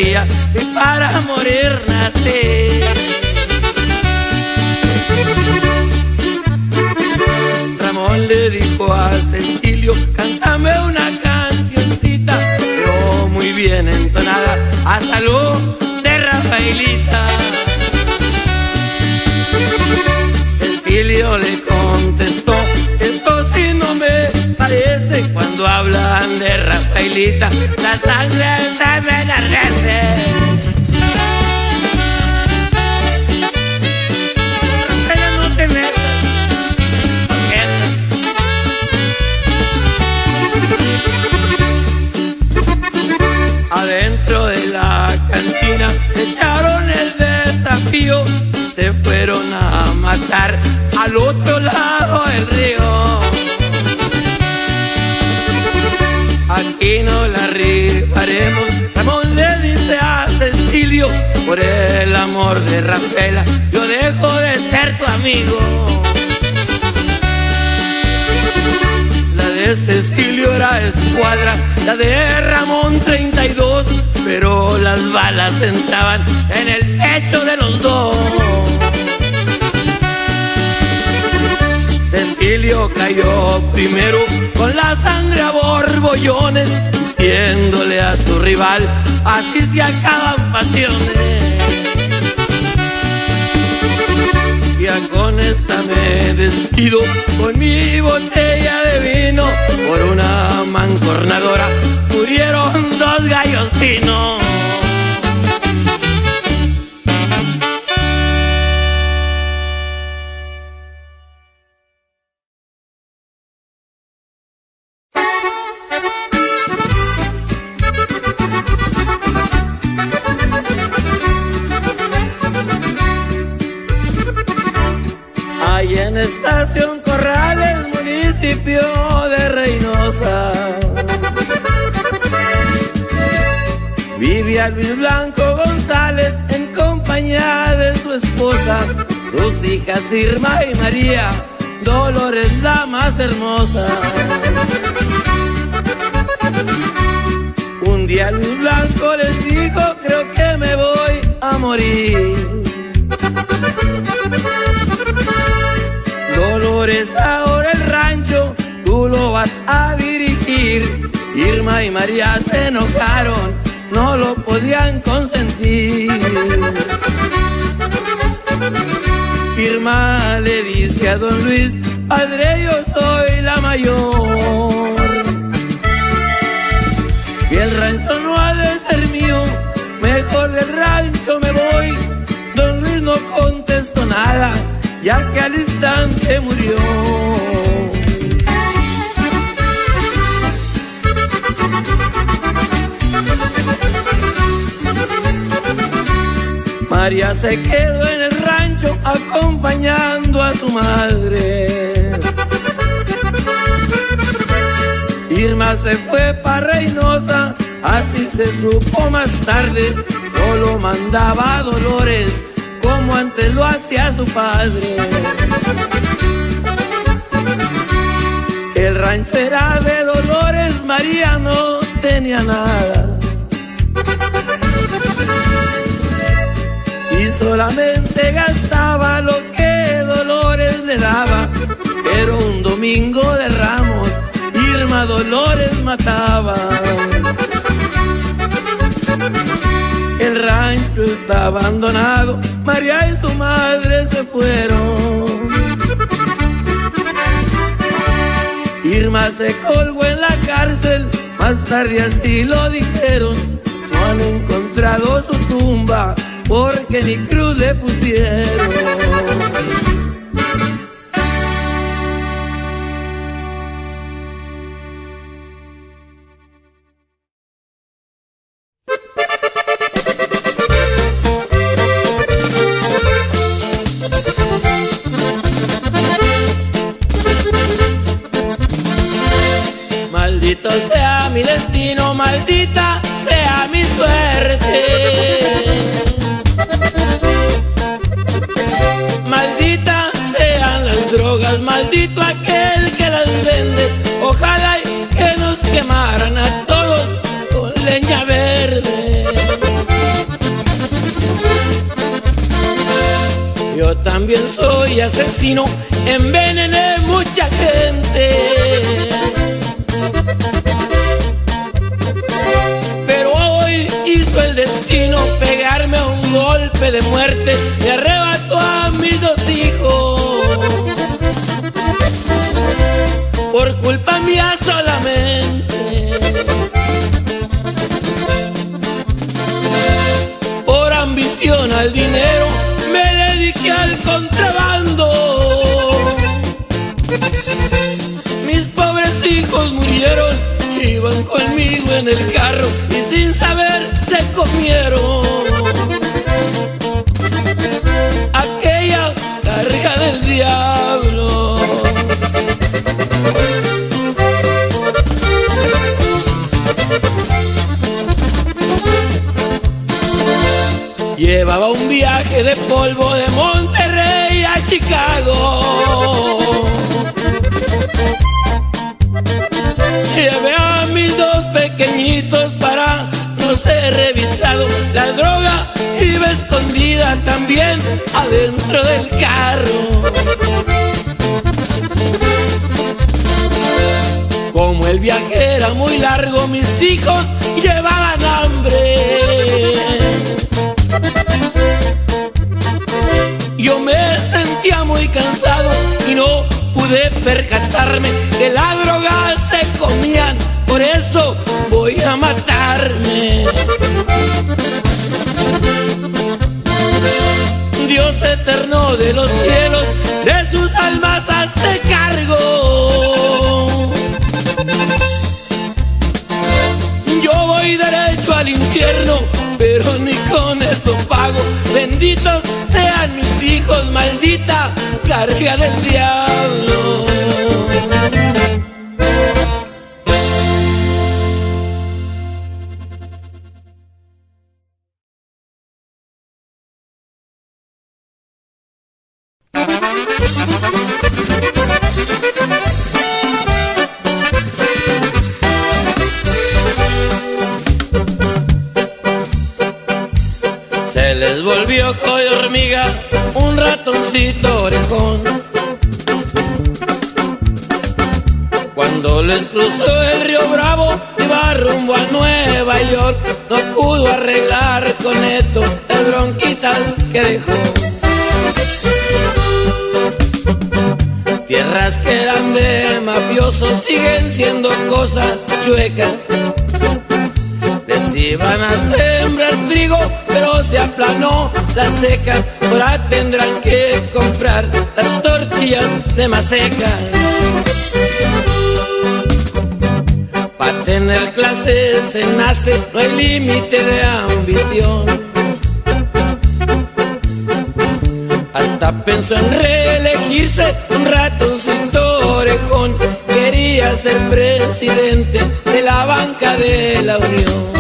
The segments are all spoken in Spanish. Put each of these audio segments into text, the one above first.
día y para morir nací. Ramón le dijo a Cecilio, cántame una cancioncita, pero muy bien entonada, a salud de Rafaelita. Cecilio le contestó, esto sí no me parece, cuando hablan de Rafaelita, la sangre se me enardece. Adentro de la cantina echaron el desafío, se fueron a matar al otro lado del río. Aquí no la rifaremos, Ramón le dice a Cecilio, por el amor de Rafaela yo dejo de ser tu amigo. La de Cecilio era escuadra, la de Ramón 32, pero las balas entraban en el pecho de los dos. Cecilio cayó primero con la sangre a borbollones, diciéndole a su rival, así se acaban pasiones. Ya con esta me despido, con mi botella de vino, por una mancornadora murieron dos gallos finos. Ahí en Estación Corrales, municipio de Reynosa, vivía Luis Blanco González en compañía de su esposa, sus hijas Irma y María, Dolores la más hermosa. Un día Luis Blanco les dijo, creo que me voy a morir. Dolores, ahora el rancho tú lo vas a dirigir. Irma y María se enojaron, no lo podían consentir. Irma le dice a don Luis, padre, yo soy la mayor, y el rancho no ha de ser mío, mejor del rancho me voy. Don Luis no contestó nada, ya que al instante murió. María se quedó en el rancho acompañando a su madre. Irma se fue para Reynosa, así se supo más tarde, solo mandaba a Dolores como antes lo hacía su padre. El rancho era de Dolores, María no tenía nada, y solamente gastaba lo que Dolores le daba. Pero un domingo de Ramos, Irma Dolores mataba. El rancho está abandonado, María y su madre se fueron. Irma se colgó en la cárcel, más tarde así lo dijeron. No han encontrado su tumba porque ni cruz le pusieron. Maldito sea mi destino, maldita sea mi suerte. Maldita sean las drogas, maldito aquel que las vende. Ojalá que nos quemaran a todos con leña verde. también soy asesino, envenené mucha gente. Pero hoy hizo el destino pegarme un golpe de muerte, me arrebató a mis 2 hijos. Por culpa mía solamente, por ambición al dinero, me dediqué al contrabando. Mis pobres hijos murieron, iban conmigo en el carro y sin saber se comieron aquella carga del diablo. Llevaba un viaje de polvo de Monterrey a Chicago. Llevé a mis 2 pequeñitos para no ser revisado. La droga iba escondida también adentro del carro. Como el viaje era muy largo, mis hijos llevaban hambre. Yo me sentía muy cansado y no pude percatarme que la droga se comían, por eso voy a matarme. Dios eterno de los cielos, de sus almas hazte cargo. Yo voy derecho al infierno, pero ni con eso pago. Benditos sean mis hijos, maldita carga del diablo. Se les volvió coy hormiga un ratoncito orejón. Cuando les cruzó el río Bravo, iba rumbo a Nueva York. No pudo arreglar con esto las bronquitas que dejó. Tierras que eran de mafiosos siguen siendo cosa chueca. Les iban a sembrar trigo, pero se aplanó la seca. Ahora tendrán que comprar las tortillas de maseca. Para tener clase se nace, no hay límite de ambición. Hasta pensó en reelegirse, un ratoncito orejón. Quería ser presidente de la banca de la Unión.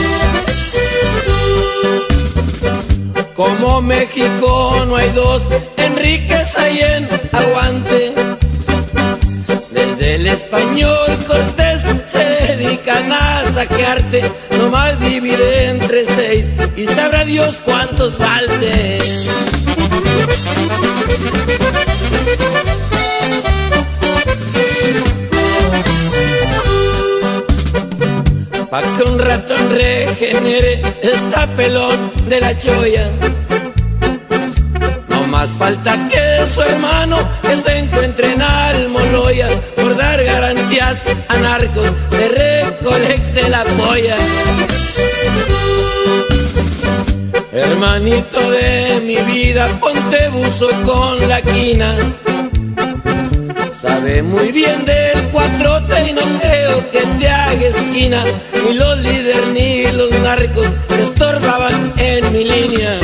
Como México no hay dos, en riqueza y en aguante. Desde el español Cortés se dedican a saquearte. Nomás divide entre 6 y sabrá Dios cuántos falten. Pa' que un ratón regenere está pelón de la cholla. No más falta que su hermano que se encuentre en Almoloya. Por dar garantías a narcos le recolecte la polla. Hermanito de mi vida, ponte buzo con la quina. Sabe muy bien del cuatrote y no creo que te haga esquina. Ni los líderes ni los narcos me estorbaban en mi línea.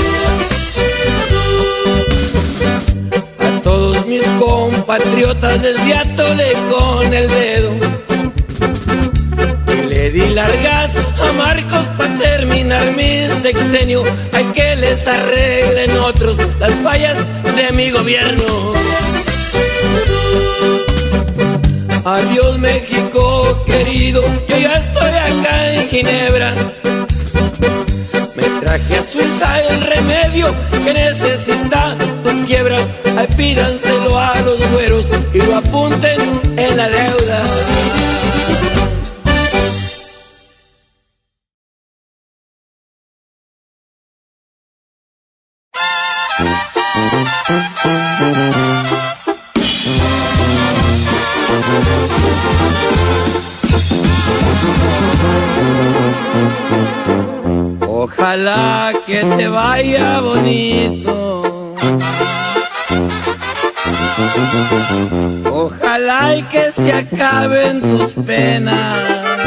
A todos mis compatriotas les di atole con el dedo. Y le di largas a Marcos para terminar mi sexenio. Hay que les arreglen otros las fallas de mi gobierno. Adiós México querido, yo ya estoy acá en Ginebra. Me Traje a Suiza el remedio que necesita tu quiebra. Ay, pídanselo a los güeros y lo apunten en la deuda. Ojalá que te vaya bonito, ojalá y que se acaben tus penas,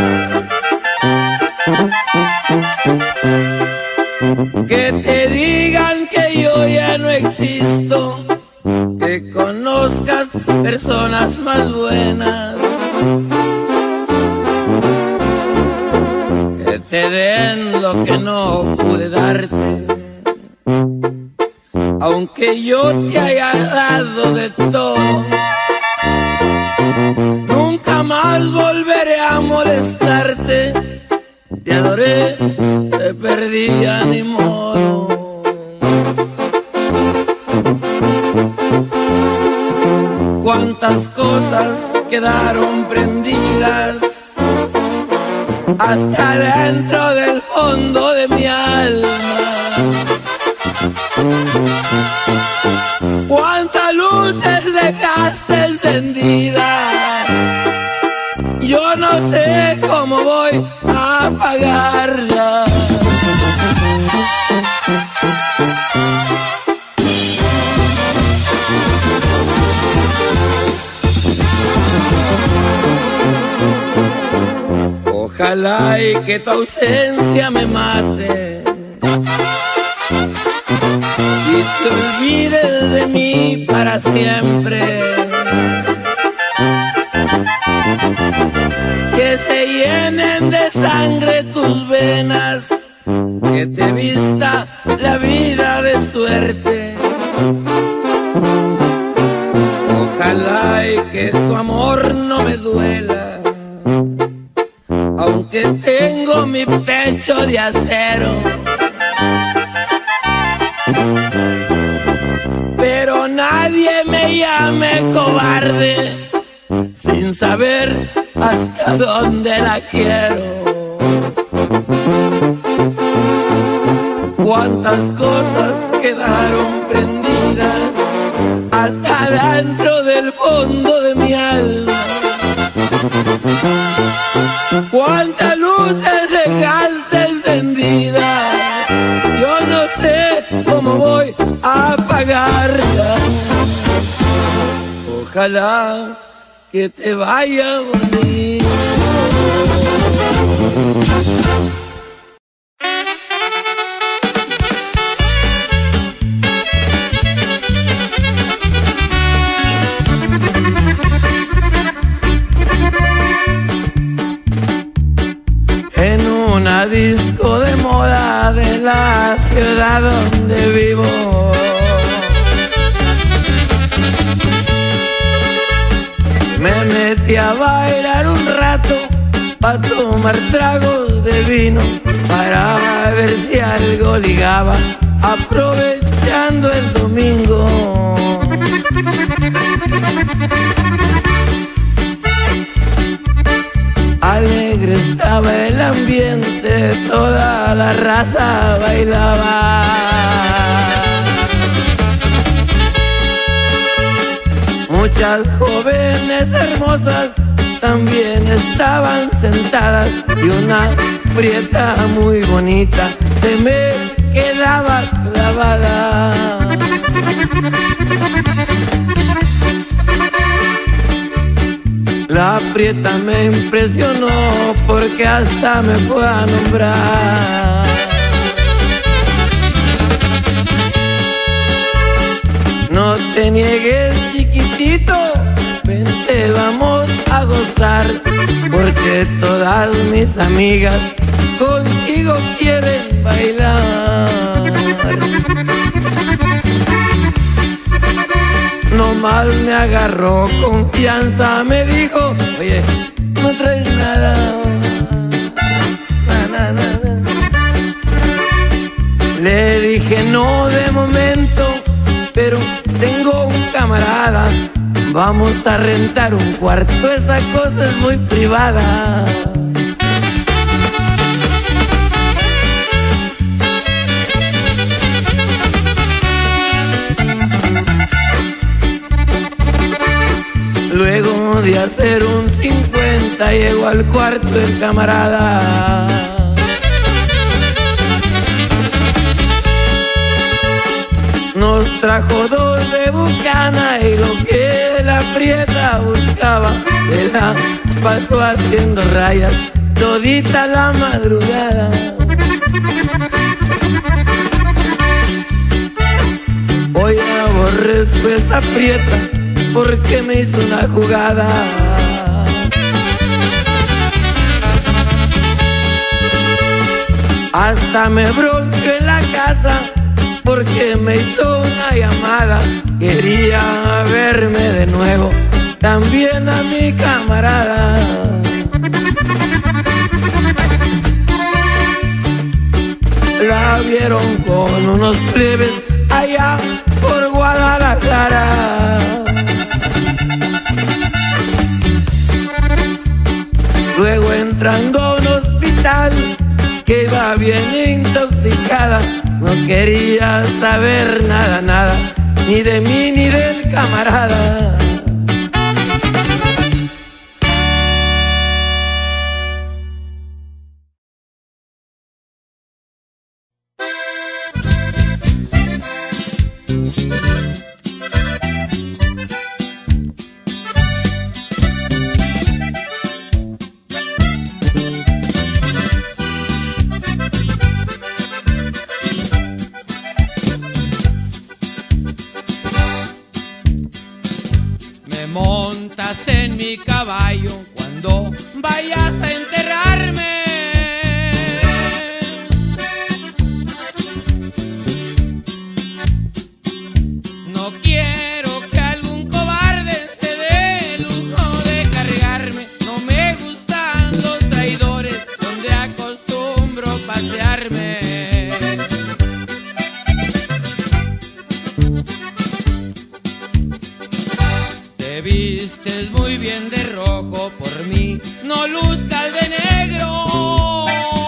que te digan que yo ya no existo, que conozcas personas más buenas, que te den lo que no pude darte, aunque yo te haya dado de todo. Nunca más volveré a molestarte, te adoré, te perdí, ya ni modo. Cuántas cosas quedaron prendidas hasta dentro del fondo de mi alma. Cuántas luces dejaste encendidas, yo no sé cómo voy a apagarlas. Ojalá y que tu ausencia me mate y te olvides de mí para siempre. Que se llenen de sangre tus venas, que te vista la vida de suerte. Ojalá y que tu amor no me duela, aunque tengo mi pecho de acero. Pero nadie me llame cobarde sin saber hasta dónde la quiero. Cuántas cosas quedaron prendidas hasta dentro del fondo de mi alma. Cuántas luces dejaste encendidas, yo no sé cómo voy a apagarlas. Ojalá que te vaya bonito. En una disco de moda de la ciudad donde vivo, me metí a bailar un rato, pa' tomar tragos de vino, para ver si algo ligaba, aprovechando el domingo. Alegre estaba el ambiente, toda la raza bailaba. Muchas jóvenes hermosas también estaban sentadas y una prieta muy bonita se me quedaba clavada. La prieta me impresionó porque hasta me fue a nombrar. No te niegues, chiquitito, vente, vamos a gozar, porque todas mis amigas contigo quieren bailar. Nomás me agarró confianza, me dijo, oye, no traes nada, dije no de momento, pero tengo un camarada, vamos a rentar un cuarto, esa cosa es muy privada. Luego de hacer un 50 llegó al cuarto el camarada. Nos trajo 2 de Bucana y lo que la prieta buscaba se la pasó haciendo rayas todita la madrugada. Hoy aborrezco esa prieta porque me hizo una jugada. Hasta me bronqué en la casa porque me hizo una llamada. Quería verme de nuevo, también a mi camarada. La vieron con unos plebes allá por Guadalajara. Luego entrando a un hospital que iba bien intoxicada, no quería saber nada, nada, ni de mí ni del camarada. Montas en mi caballo cuando vayas a enterrarme. No quiero que algún cobarde se dé el lujo de cargarme. No me gustan los traidores donde acostumbro pasearme. Te vistes muy bien de rojo, por mí no luzcas de negro.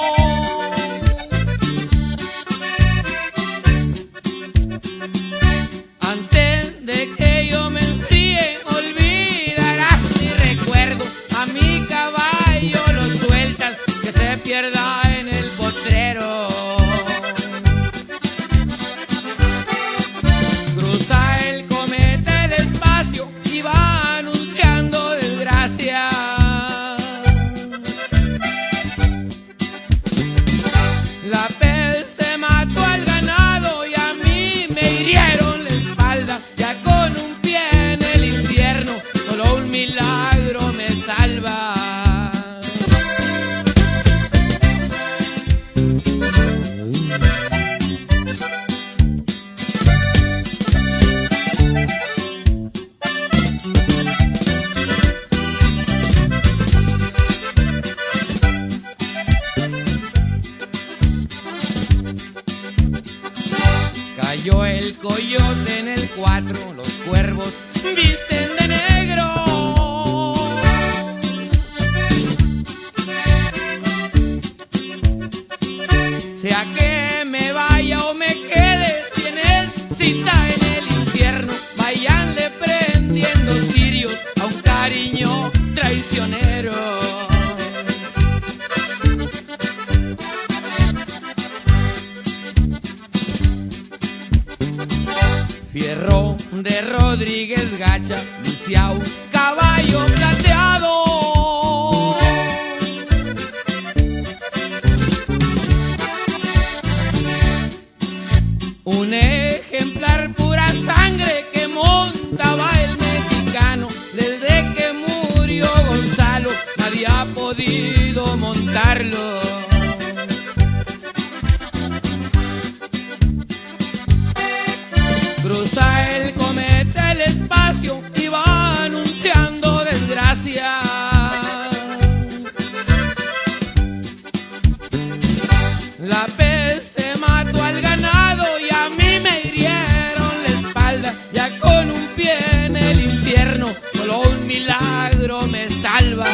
Antes de que yo me enfríe, olvidarás mi recuerdo. A mi caballo lo sueltas, que se pierda en el potrero. Cruza el cometa el espacio y va anunciando desgracia. La peste mató al ganado y a mí me hirieron la espalda. Ya con un pie en el infierno, solo un milagro me salva. Cayó el coyote en el 4, los cuervos visten de negro. Sea que me vaya o me quede, tienes cita en el infierno. Váyanle prendiendo cirios a un cariño traicionero. Fierro de Rodríguez Gacha, Luciao, caballo plateado. Un ejemplar pura sangre que montaba el mexicano. Desde que murió Gonzalo, nadie ha podido montarlo. Cruza el cometa el espacio y va anunciando desgracia. La peste mató al ganado y a salva.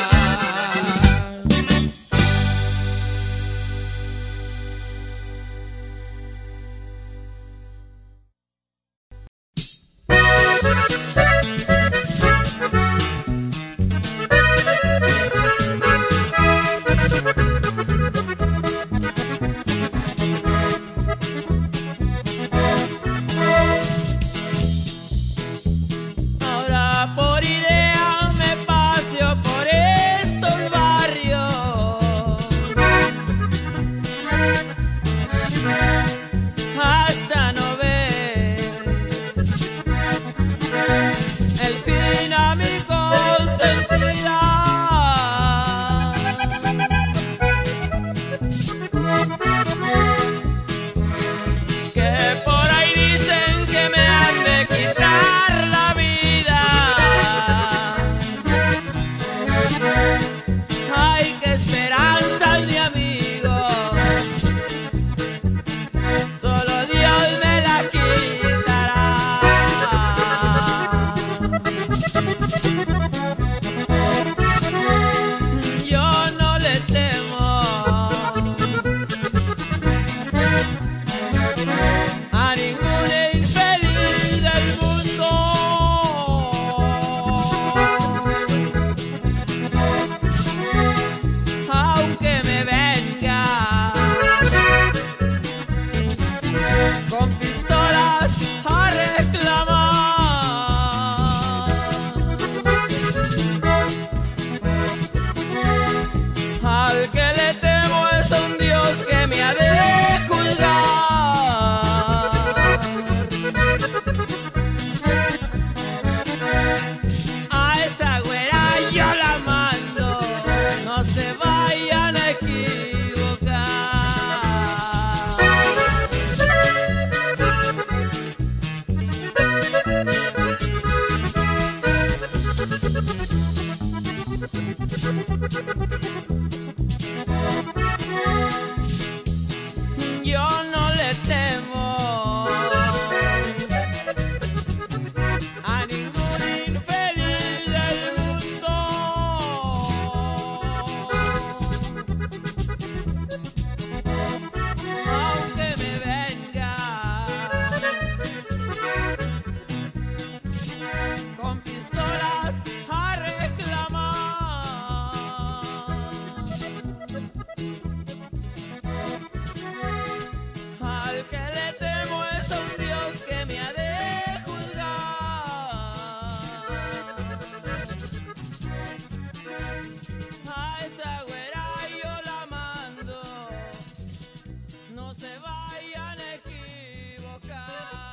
Ahora por idea me paseo por estos barrios, hasta no ver el fin a mi consentida. Que por ahí dicen que me han de quitar la vida. Ay, qué esperanzas, mi amigo, solo Dios me la quitará. Yo no le temo a ningún infeliz del mundo, aunque me venga con pistolas a reclamar. Al que le temo es a un Dios que me ha de juzgar. A esa güera yo la mando, no se vayan a equivocar. Yo no le temo a ningún infeliz del mundo, aunque me venga con pistolas a reclamar. Al que le temo es a un Dios que me ha de juzgar. A esa güera yo la mando, no se vayan a equivocar.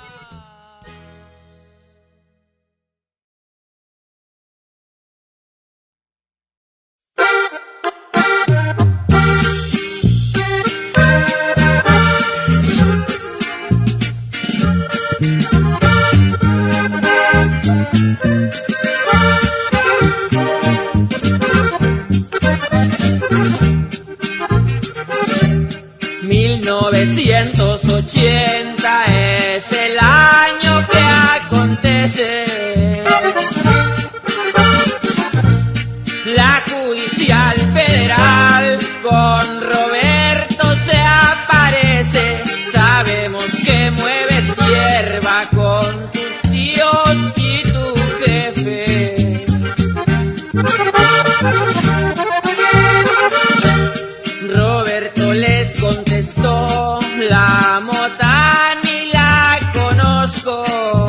...1980 es el año que acontece. La Judicial Federal con Roberto se aparece. Sabemos que mueves hierba con tus tíos y tu jefe. Roberto les contestó: la mota ni la conozco.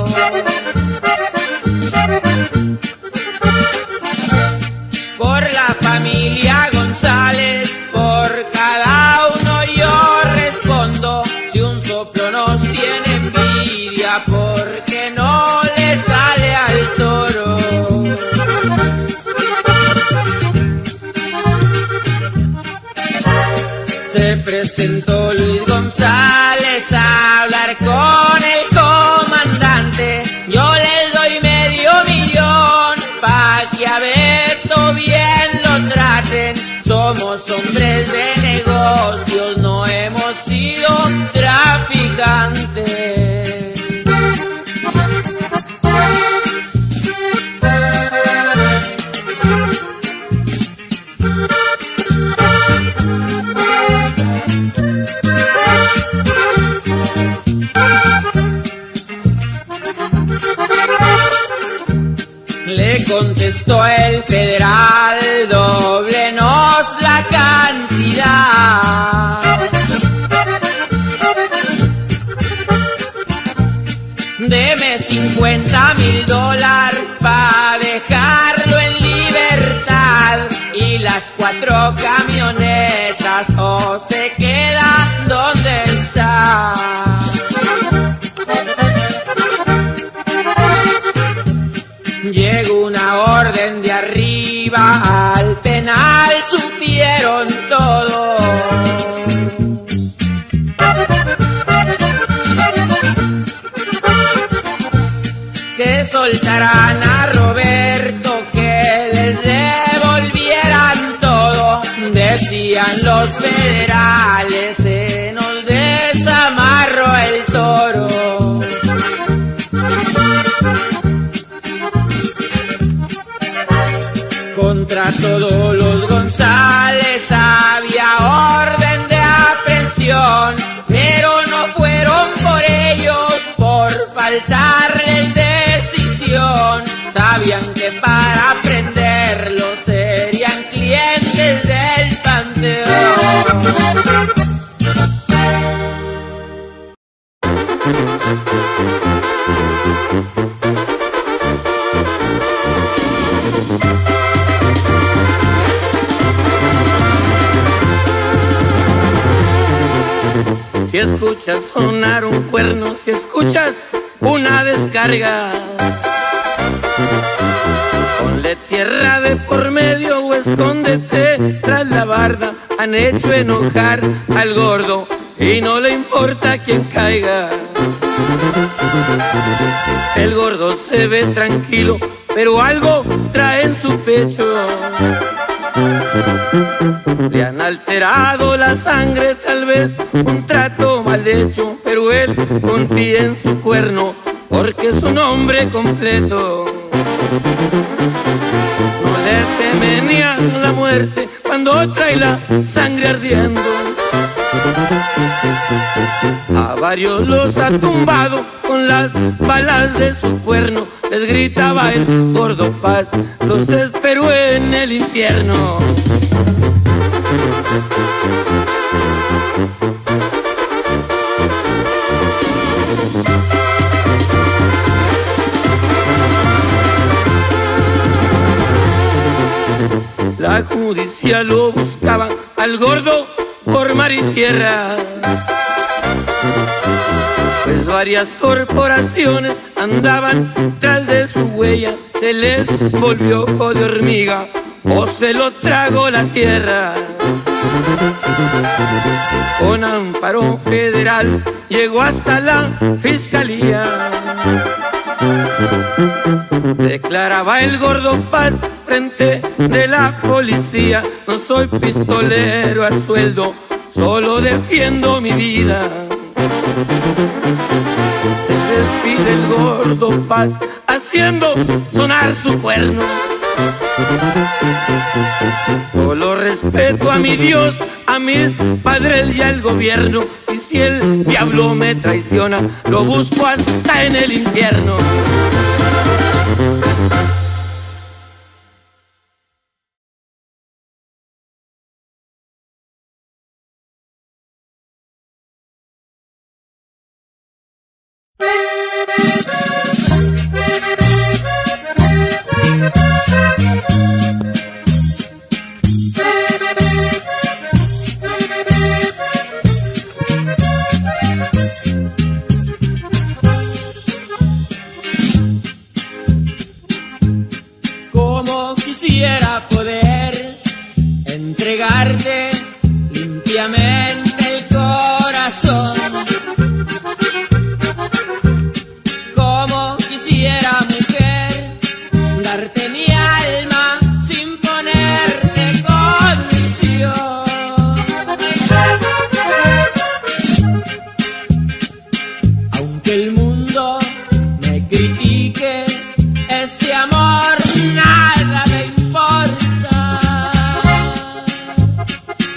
Por la familia González, por cada uno yo respondo. Si un soplo nos tiene envidia, porque no le sale al toro. Se presentó Luis González a hablar con el comandante. Yo les doy $500,000 pa' que a Beto bien lo traten. Somos hombres de negocios, no hemos sido traficantes. las 4 camionetas o se queda donde está. Llegó una orden de arriba, al penal supieron todo. Que soltarán a Roberto, que les devolvieran todo. Decían los federales, se nos desamarró el toro. Contra todos los González había orden de aprehensión, pero no fueron por ellos, por faltarles decisión. Sabían que para prenderlos serían clientes del Panteón. Si escuchas sonar un cuerno, si escuchas una descarga, ponle tierra de por medio o escóndete tras la barda. Han hecho enojar al gordo y no le importa quién caiga. El gordo se ve tranquilo, pero algo trae en su pecho. Le han alterado la sangre, tal vez un trato mal hecho, pero él confía en su cuerno porque es un hombre completo. No le teme ni a la muerte cuando trae la sangre ardiendo. A varios los ha tumbado con las balas de su cuerno. Les gritaba el gordo Paz, los esperó en el infierno. La justicia lo buscaba al gordo por mar y tierra, pues varias corporaciones andaban tras de su huella. Se les volvió ojo de hormiga o se lo tragó la tierra. Con amparo federal llegó hasta la fiscalía. Declaraba el gordo Paz frente de la policía: no soy pistolero a sueldo, solo defiendo mi vida. Se despide el gordo Paz haciendo sonar su cuerno. Solo respeto a mi Dios, a mis padres y al gobierno. Y si el diablo me traiciona, lo busco hasta en el infierno. Como quisiera poder entregarte limpiamente el corazón. Como quisiera, mujer, darte mi alma sin ponerte condición. Aunque el mundo me critique, este amor nada me importa.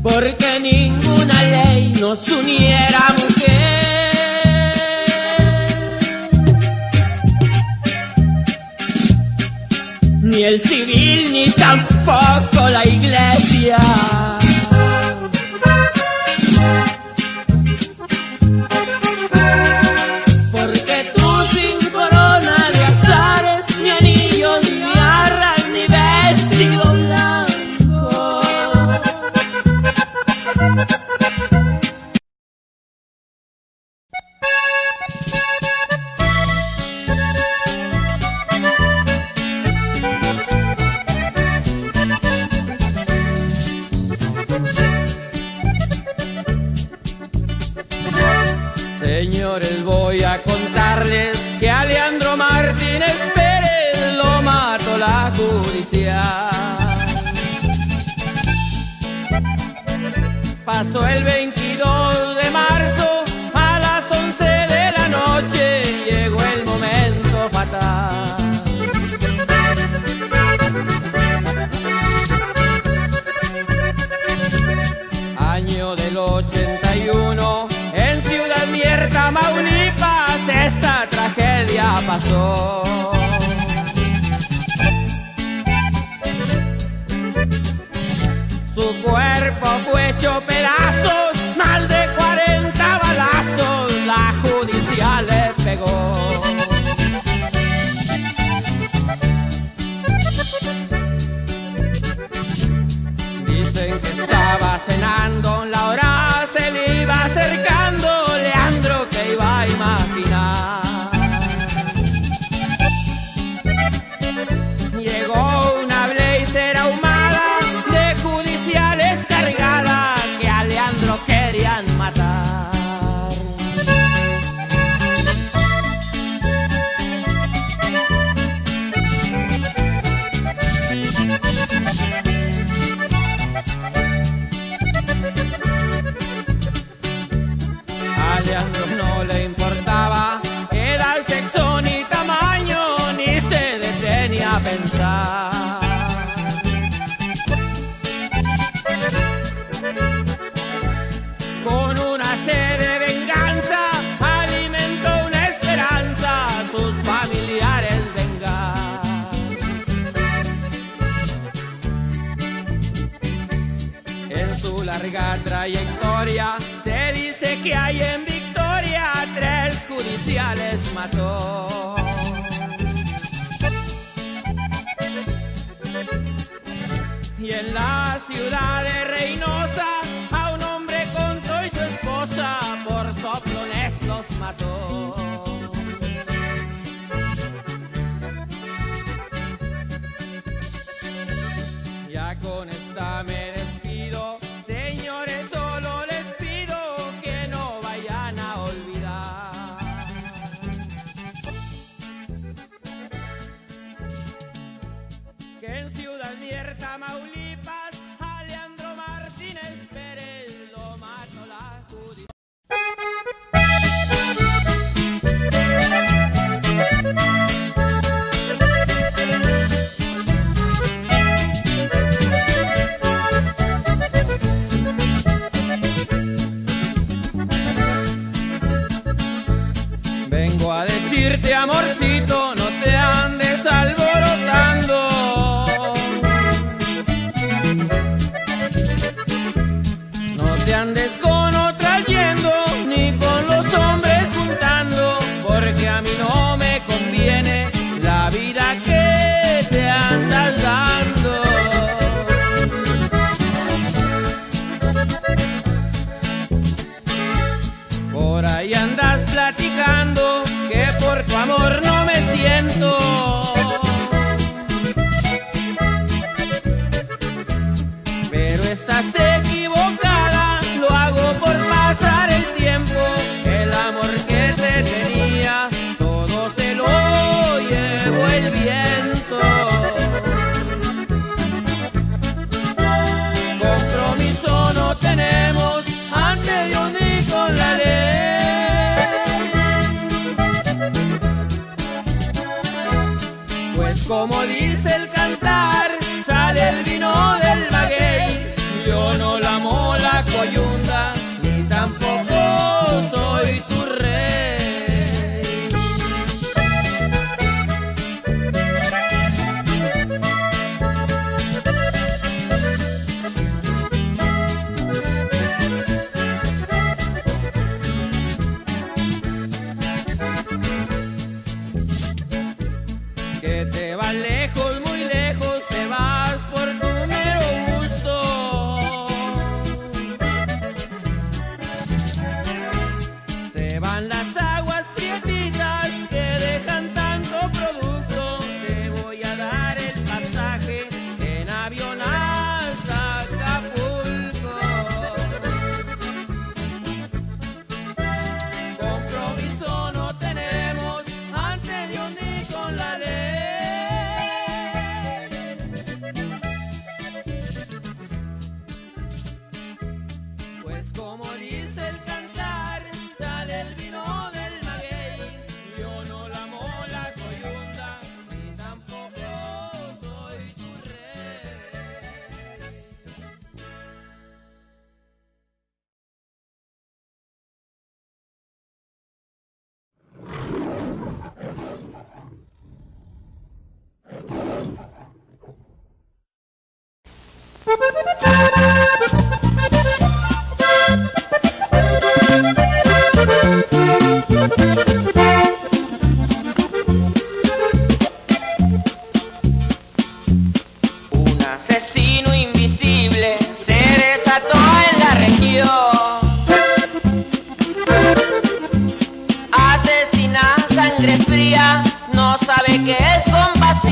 porque ninguna ley nos uniera, mujer. Ni el civil ni tampoco la iglesia. Porque tú sin corona de azares, ni anillos, ni arras, ni vestido blanco. Señores, voy a contarles que a Leandro Martínez Pérez lo mató la judicial. Pasó el 22 de marzo a las 11 de la noche, llegó el momento fatal. Año del 81, en Ciudad Mierta, Tamaulipas, esta tragedia pasó. Su cuerpo fue hecho pedazos, más de 40 balazos, la judicial le pegó. Dicen que estaba cenando, la hora se le iba acercando, Leandro que iba a imaginar. Llegó una blazer ahumada de judiciales cargada que a Leandro querían matar. A Leandro no le importaba, era el sexo ni tamaño, ni se detenía a pensar. Con una sed de venganza alimentó una esperanza a sus familiares vengar. En su larga trayectoria se dice que hay en Victoria 3 judiciales mató. Y en la ciudad de Reynosa a un hombre con todo y su esposa por soplones los mató. Ya con esta me despido, señores, solo les pido que no vayan a olvidar que en Ciudad Mierta, Tamaulipas, a Leandro Martínez Pérez lo mató la judicial. Vengo a decirte, amorcito, no te andes alborotando. No te andes con otra yendo, ni con los hombres juntando, porque a mí no me conviene la vida que te andas dando. Por ahí andas platicando que por tu amor no me siento. Pero estás equivocada, lo hago por pasar el tiempo. El amor que te tenía, todo se lo llevó el viento. Compromiso no tenemos ante Dios ni con la ley, pues como dice el cantar, sale el vino del maguey. Yo no la mola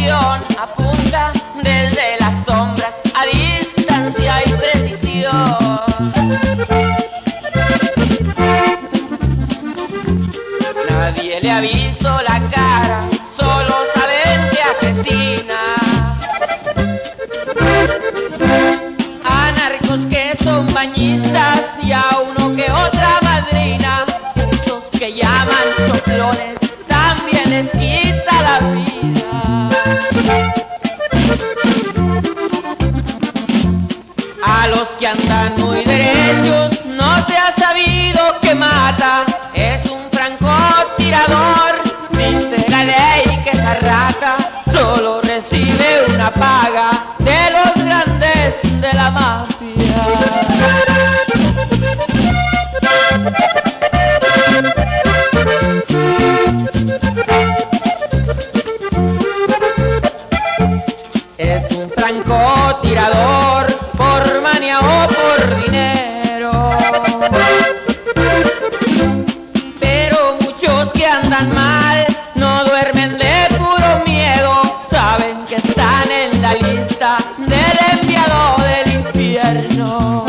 pasión apunta desde las sombras a distancia y precisión. Nadie le ha visto la cara, solo saben que asesina. A narcos que son bañistas y a uno que otra madrina. Esos que llaman soplones también les quita la vida. A los que andan muy derechos no se ha sabido que mata. Es un francotirador, dice la ley que esa rata solo recibe una paga de los grandes de la mafia. Es un francotirador por manía o por dinero. Pero muchos que andan mal no duermen de puro miedo. Saben que están en la lista del enviado del infierno.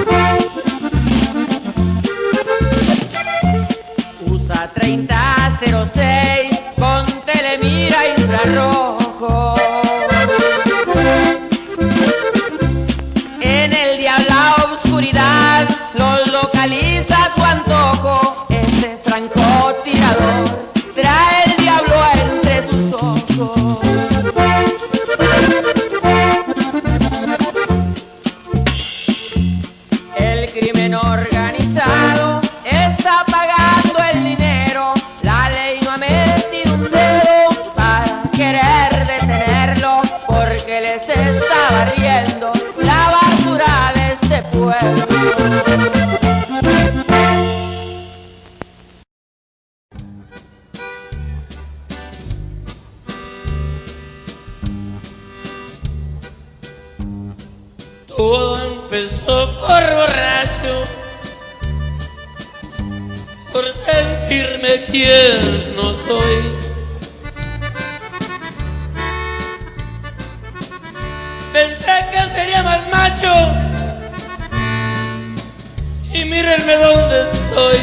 Usa 3006 con telemira infrarrojo. En el diabla oscuridad los localiza a su antojo. Ese francotirador trae el diablo entre sus ojos. El crimen organizado está pagando el dinero. La ley no ha metido un dedo para querer detenerlo, porque les está barriendo la basura de este pueblo. Todo empezó por borracho, por sentirme quien no soy. Pensé que sería más macho y mírenme dónde estoy.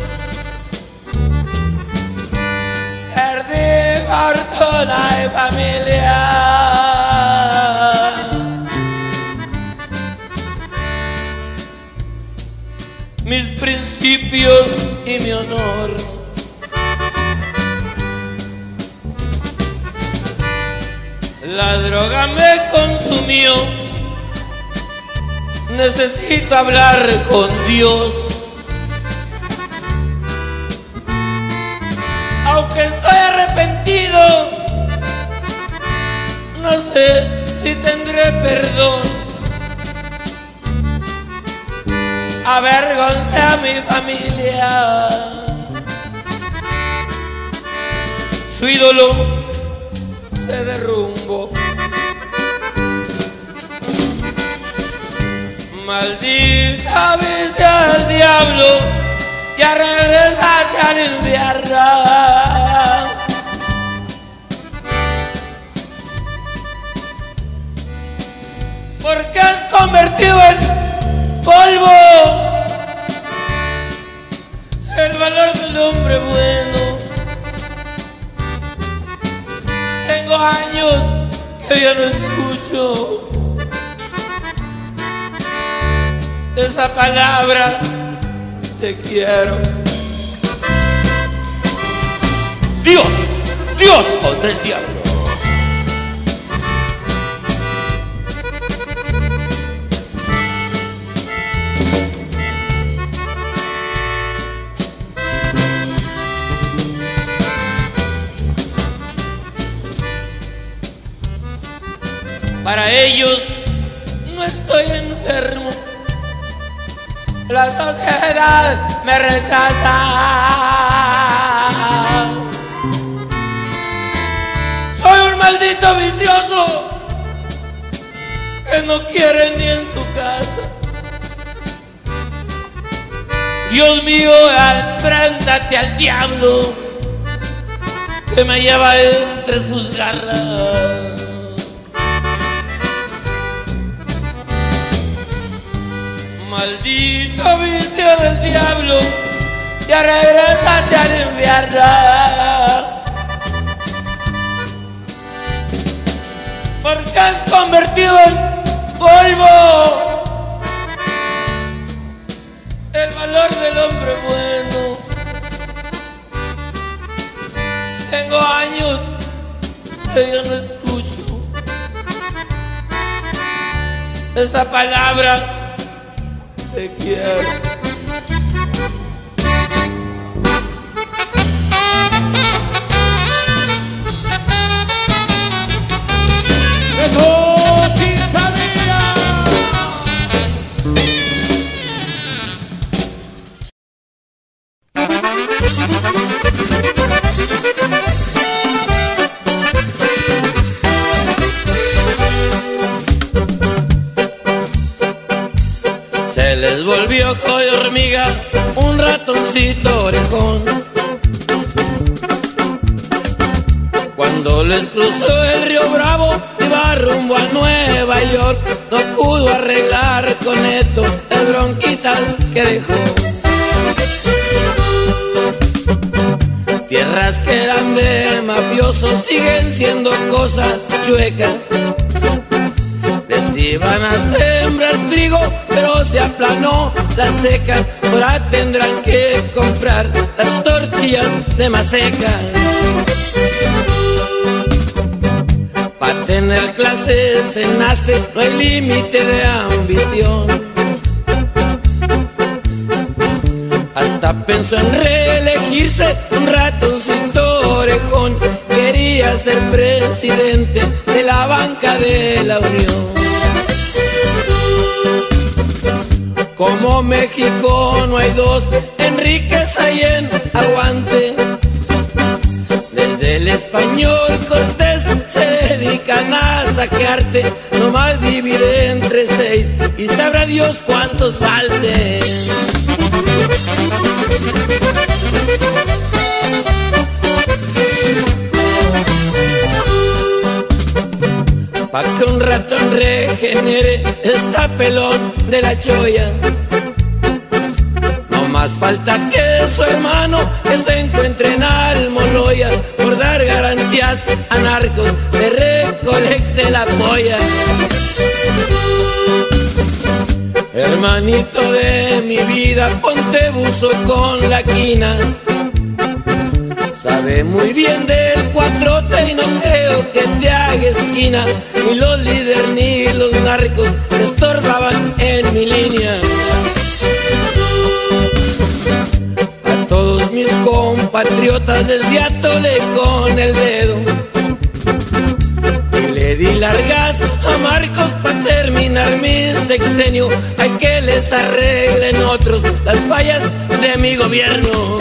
Perdí fortuna y familia. Mis principios y mi honor. La droga me consumió. Necesito hablar con Dios. Aunque estoy arrepentido, no sé si tendré perdón. Avergoncé a mi familia. Su ídolo se derrumbó. Maldita bestia del diablo, ya regresaste al infierno. ¿Por qué has convertido en polvo el valor del hombre bueno? Tengo años que ya no escucho esa palabra, te quiero. Dios, Dios contra el diablo. Para ellos no estoy enfermo. La sociedad me rechaza. Soy un maldito vicioso que no quiere ni en su casa. Dios mío, enfréntate al diablo. que me lleva entre sus garras. Maldito vicio del diablo, ya regrésate al infierno, porque has convertido en polvo el valor del hombre bueno. Tengo años que yo no escucho esa palabra, te quiero. Se les volvió collo hormiga un ratoncito orejón. Cuando les cruzó el río Bravo, iba rumbo a Nueva York. No pudo arreglar con esto las bronquitas que dejó. Tierras que eran de mafiosos siguen siendo cosa chueca. Les iban a sembrar trigo, pero se aplanó la seca. Ahora tendrán que comprar las tortillas de maseca. Para tener clase se nace, no hay límite de ambición. Hasta pensó en reelegirse un ratoncito orejón. Quería ser presidente de la banca de la Unión. Como México no hay dos, Enríquez hay en aguante. Desde el español Cortés se dedican a saquearte. Nomás divide entre 6 y sabrá Dios cuántos falten. Pa' que un ratón regenere está pelón de la cholla. No más falta que su hermano que se encuentre en Almoloya. Por dar garantías a narcos le recolecte la polla. Hermanito de mi vida, ponte buzo con la quina. Sabe muy bien del cuatrote y no creo que te haga esquina. Ni los líderes ni los narcos estorbaban en mi línea. A todos mis compatriotas les di atole con el dedo. Y le di largas a Marcos para terminar mi sexenio. Hay que les arreglen otros las fallas de mi gobierno.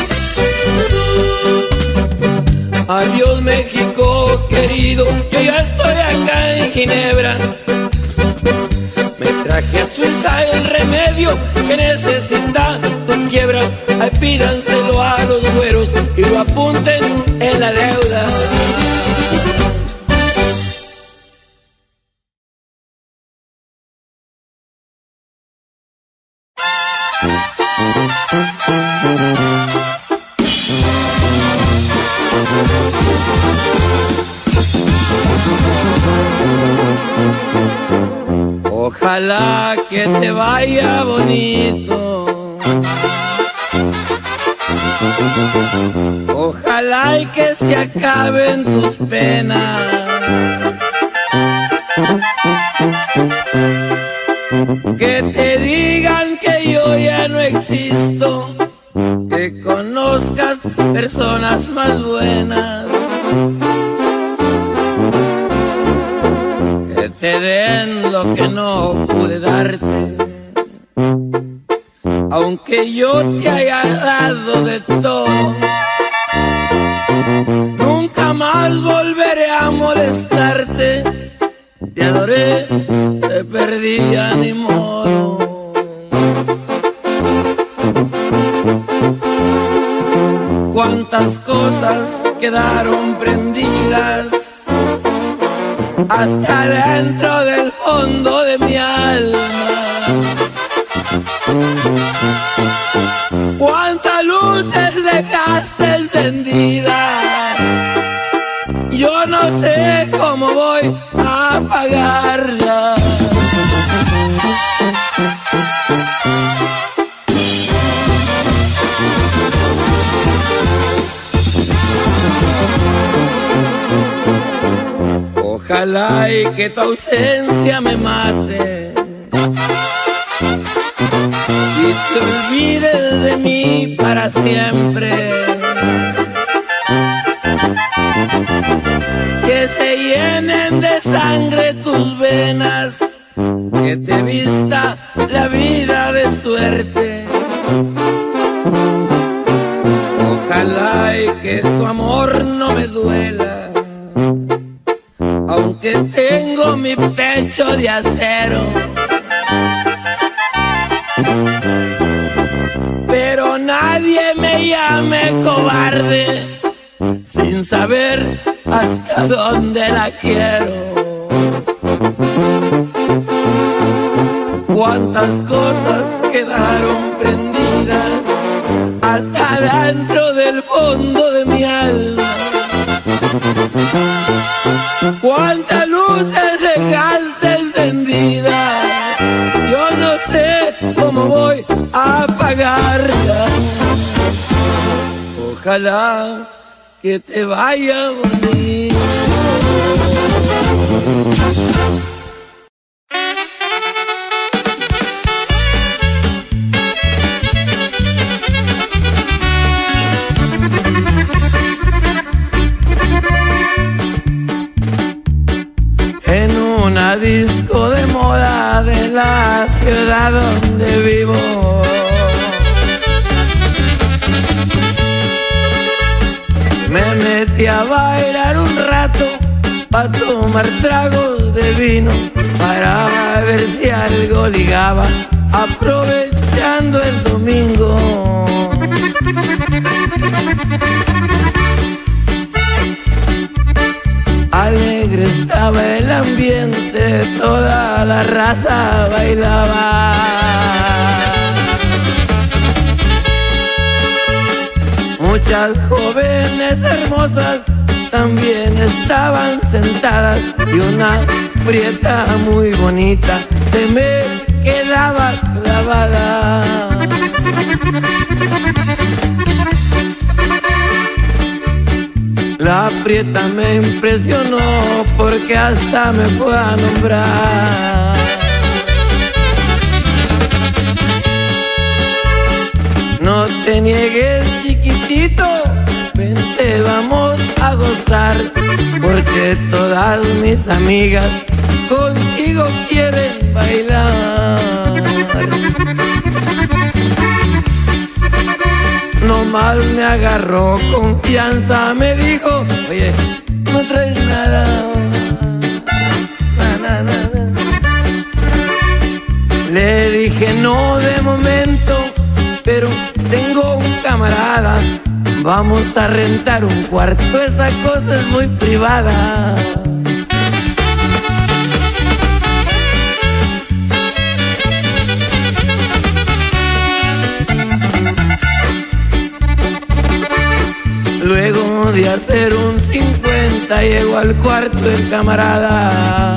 Adiós México querido, yo ya estoy acá en Ginebra. Me traje a Suiza el remedio que necesita tu quiebra. Ay, pídanselo a los güeros y lo apunten en la deuda. Ojalá que te vaya bonito, ojalá y que se acaben tus penas, que te digan que yo ya no existo, que conozcas personas más buenas, que te den lo que no pude darte, aunque yo te haya dado de todo. Nunca más volveré a molestarte, te adoré, te perdí, a ni modo. Cuántas cosas quedaron prendidas hasta dentro del fondo de mi alma. ¿Cuántas luces dejaste encendidas? Yo no sé cómo voy a apagarlas. Ojalá y que tu ausencia me mate y te olvides de mí para siempre. Que se llenen de sangre tus venas, que te vista la vida de suerte. Ojalá y que tu amor no me duela, aunque tengo mi pecho de acero. Pero nadie me llame cobarde sin saber hasta dónde la quiero. Cuántas cosas quedaron prendidas hasta dentro del fondo de mi alma. Cuántas luces dejaste encendidas, yo no sé cómo voy a apagarlas. Ojalá que te vaya bonito. En una disco de moda de la ciudad donde vivo, me metí a bailar un rato pa' tomar tragos de vino, para ver si algo ligaba, aprovechando el domingo. Alegre estaba el ambiente, toda la raza bailaba. Muchas jóvenes hermosas también estaban sentadas, y una prieta muy bonita se me quedaba clavada. La prieta me impresionó porque hasta me fue a nombrar. No te niegues, chiquitito, vente, vamos a gozar, porque todas mis amigas contigo quieren bailar. Nomás me agarró confianza, me dijo, oye, no traes nada. Le dije, no de momento, pero tengo un camarada, vamos a rentar un cuarto, esa cosa es muy privada. Luego de hacer un 50 llegó al cuarto el camarada.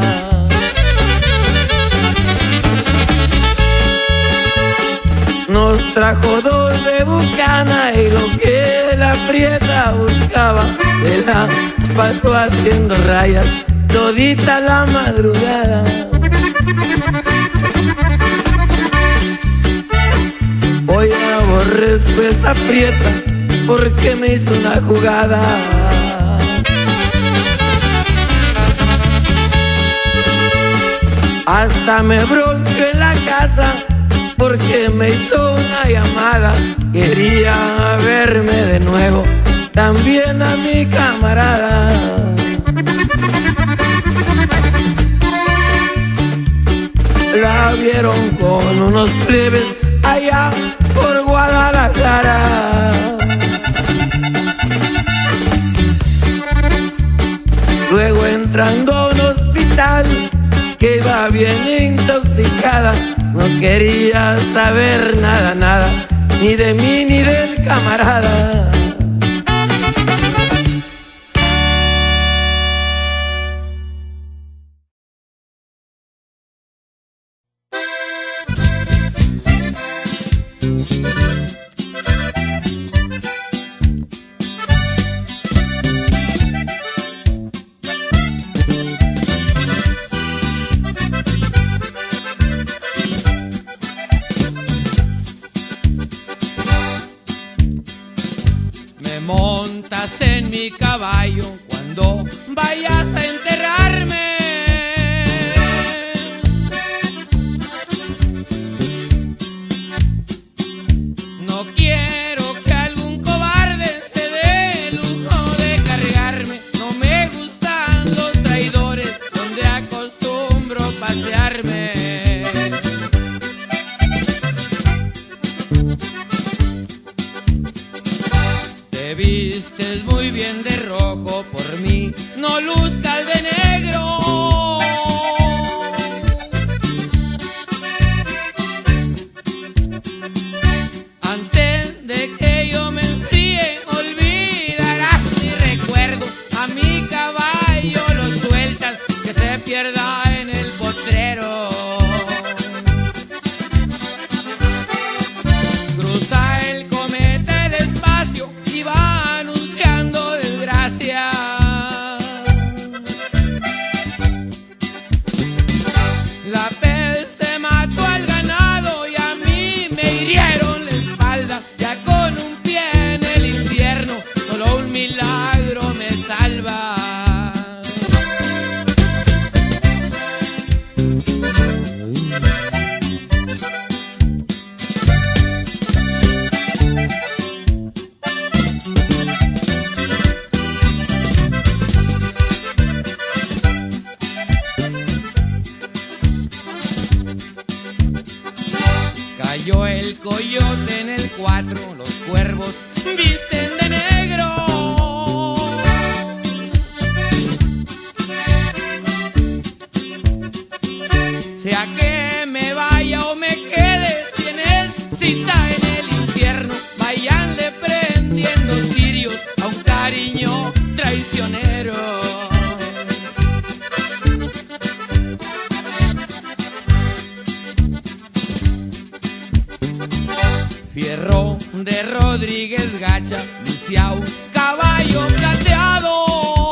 Nos trajo 2 de Bucana y lo que la prieta buscaba se la pasó haciendo rayas todita la madrugada. Hoy aborrezco esa prieta porque me hizo una jugada. Hasta me bronqué en la casa porque me hizo una llamada. Quería verme de nuevo, también a mi camarada. La vieron con unos plebes allá por Guadalajara. entrando a un hospital que iba bien intoxicada. No quería saber nada, nada, ni de mí ni del camarada. Montas en mi caballo cuando vayas a enterrarme. No quiero que algún cobarde se dé el lujo de cargarme. No me gustan los traidores donde acostumbro pasearme. Te vistes muy bien de rojo, por mí no luzcas de negro. Antes de que yo me enfríe, olvidarás mi recuerdo. A mi caballo lo sueltas, que se pierda en el potrero. Cruza el cometa el espacio y va anunciando desgracia. La peste mató al ganado y a mí me hirieron la espalda. Ya con un pie en el infierno, solo un milagro me salva. Cayó el coyote en el 4, los cuervos visten de negro. Sea que me vaya o me quede, tienes cita en el infierno. Váyanle prendiendo cirios a un cariño traicionero. Fierro de Rodríguez Gacha, Luciao, caballo plateado.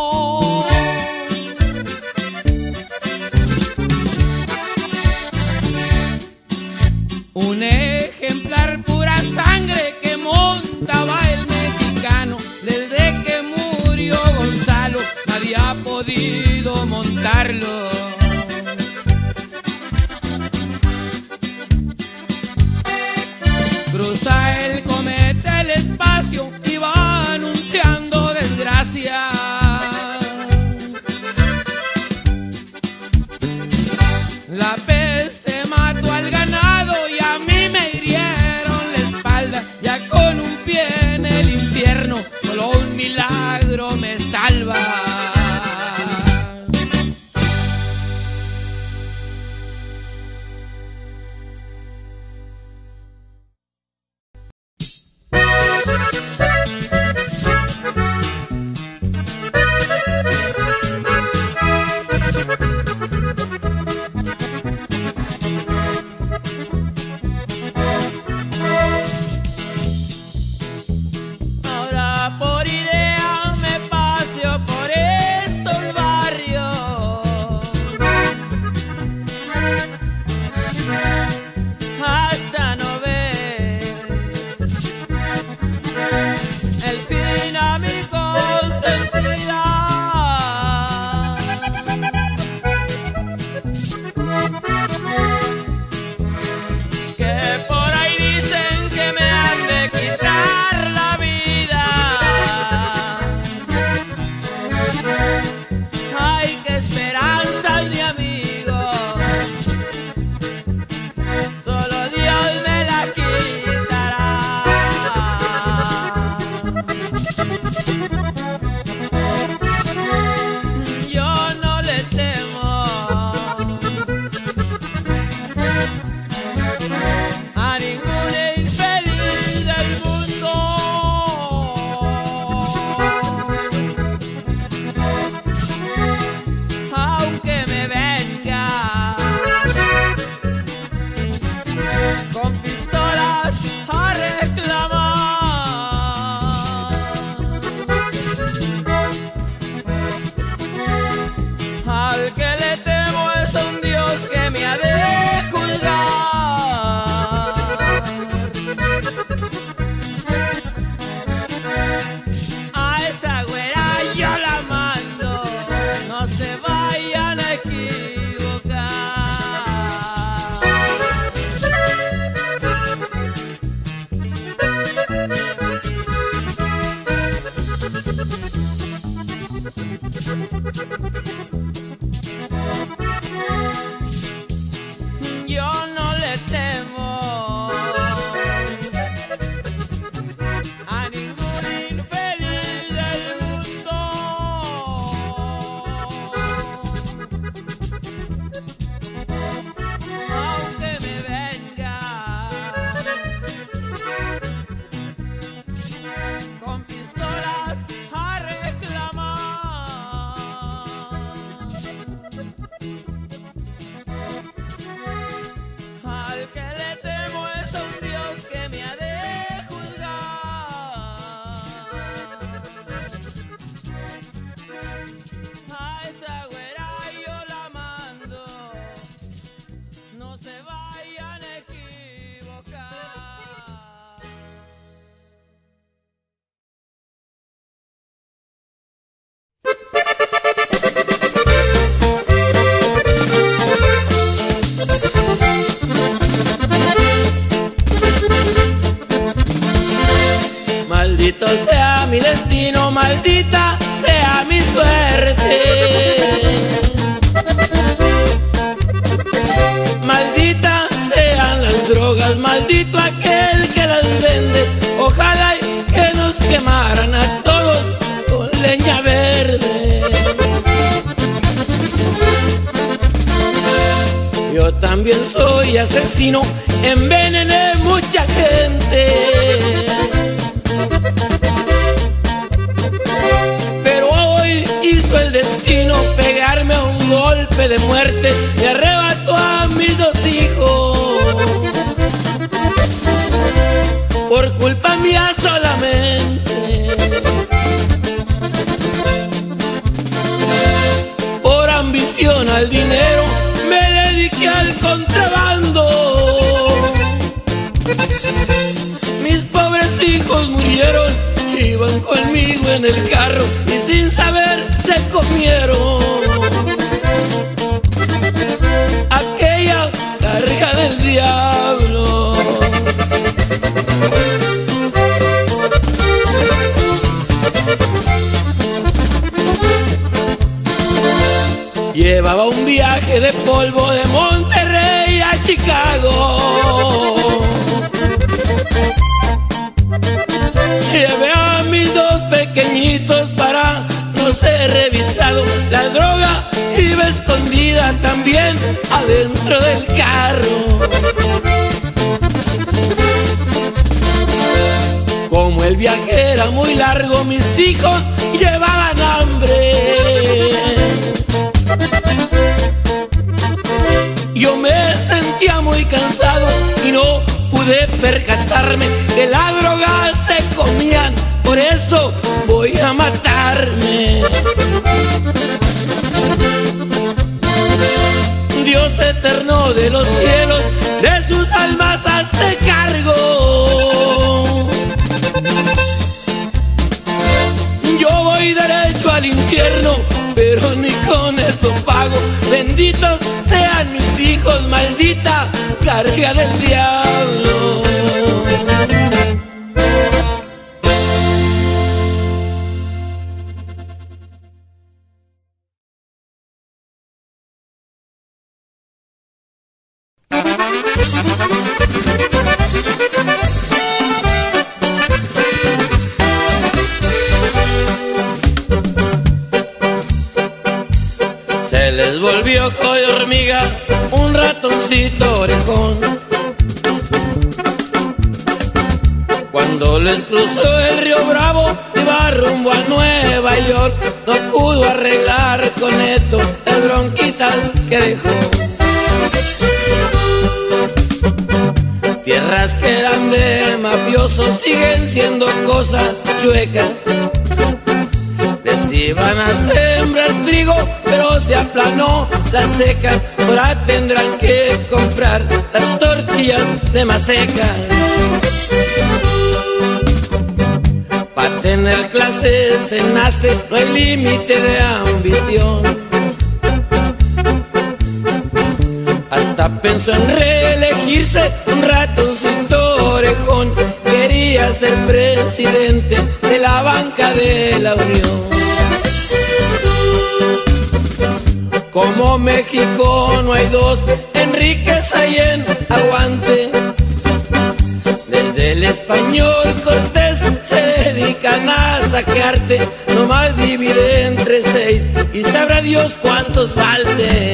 Un ejemplar pura sangre que montaba el mexicano. Desde que murió Gonzalo, nadie ha podido montarlo. Cruza el cometa el espacio y va anunciando desgracia. con pistolas a reclamar. Al que le temo es a un Dios que me ha de juzgar. A esa güera yo la mando, no se vayan a equivocar. Yo no le temo a ningún infeliz del mundo, aunque me venga con pistolas a reclamar. Al que le temo es a un Dios que me ha de juzgar. A esa güera yo la mando, no se vayan a equivocar. Maldito sea mi destino, maldita sea mi suerte. Maldita sean las drogas, maldito aquel que las vende. Ojalá que nos quemaran a todos con leña verde. Yo también soy asesino, envenené mucha gente. Pero hoy hizo el destino pegarme un golpe de muerte. Me arrebató a mis dos hijos, por culpa mía solamente. Por ambición al dinero me dediqué al contrabando. Mis pobres hijos murieron, iban conmigo en el carro y sin saber se comieron aquella carga del diablo. Llevaba un viaje de polvo de Monterrey a Chicago. Llevé a mis dos pequeñitos para no ser revisado. La droga iba escondida también adentro del carro. Como el viaje era muy largo, mis hijos llevaban hambre. Yo me sentía muy cansado y no pude percatarme que la droga se comían, por eso voy a matarme. Dios eterno de los cielos, de sus almas hazte cargo. Yo voy derecho al infierno, pero ni con eso pago. Benditos sean mis hijos, maldita carga del diablo. Se les volvió ojo de hormiga un ratoncito orejón. Cuando les cruzó el río Bravo, iba rumbo a Nueva York. No pudo arreglar con esto las bronquitas que dejó. Tierras que eran de mafiosos siguen siendo cosa chueca. Les iban a sembrar trigo, pero se aplanó la seca. Ahora tendrán que comprar las tortillas de maseca. Para tener clase se nace, no hay límite de ambición. Hasta pensó en reelegirse un ratoncito orejón. Quería ser presidente de la banca de la Unión. Como México no hay dos, en riqueza y en aguante. Desde el español Cortés se dedican a saquearte. Nomás divide entre 6 y sabrá Dios cuántos falten.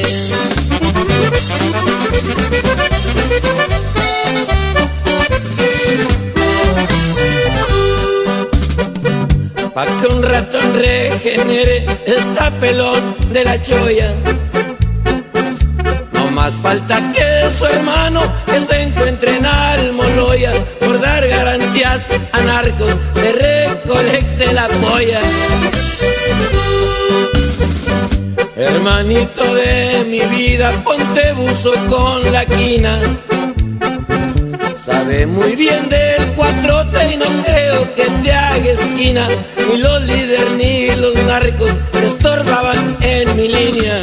Pa' que un ratón regenere está pelón de la cholla. No más falta que su hermano que se encuentre en Almoloya. Por dar garantías a narcos le recolecte la polla. Hermanito de mi vida, ponte buzo con la quina. Sabe muy bien del cuatrote y no creo que te haga esquina. Ni los líderes ni los narcos estorbaban en mi línea.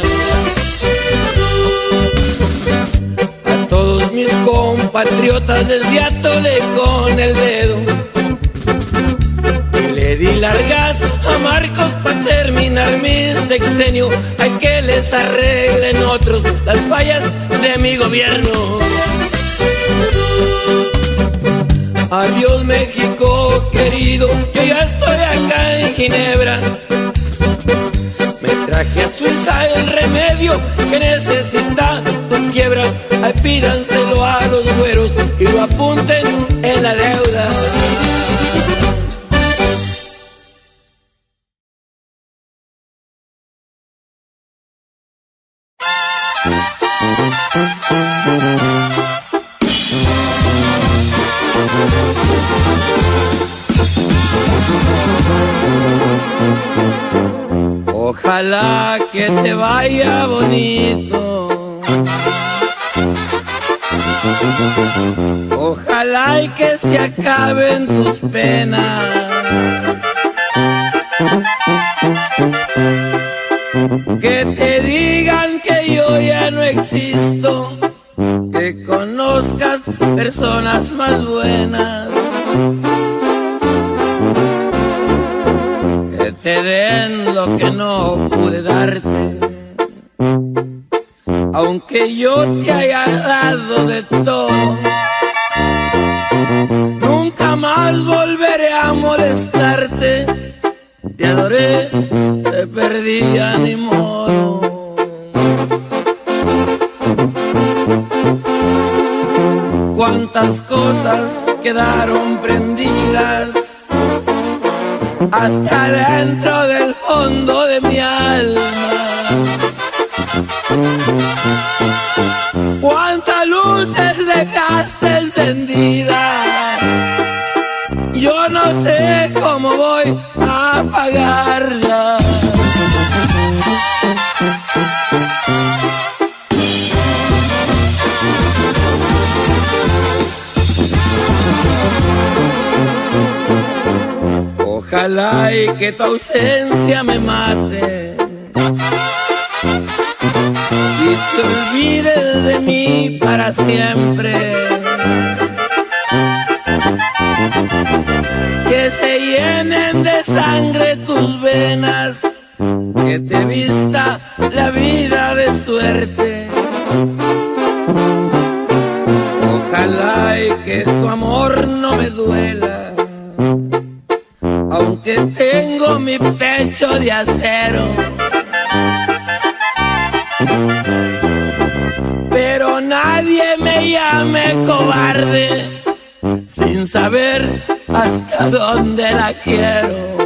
A todos mis compatriotas les di atole con el dedo. Y le di largas a Marcos para terminar mi sexenio. Hay que les arreglen otros las fallas de mi gobierno. Adiós México querido, yo ya estoy acá en Ginebra. Me traje a Suiza el remedio que necesita tu quiebra. Ay, pídanselo a los güeros y lo apunten en la deuda. Ojalá que te vaya bonito. Ojalá y que se acaben tus penas. Que te digan que yo ya no existo. Que conozcas personas más buenas. Que te den lo que no pude darte. Aunque yo te haya dado de todo, nunca más volveré a molestarte. Te adoré, te perdí, ni modo. Cuántas cosas quedaron prendidas hasta dentro del fondo de mi alma. Cuántas luces dejaste encendidas, yo no sé cómo voy a apagarlas. Ojalá y que tu ausencia me mate y te olvides de mí para siempre. Que se llenen de sangre tus venas, que te vista la vida de suerte. Ojalá y que tu amor no me duela, aunque tengo mi pecho de acero. Pero nadie me llame cobarde sin saber hasta dónde la quiero.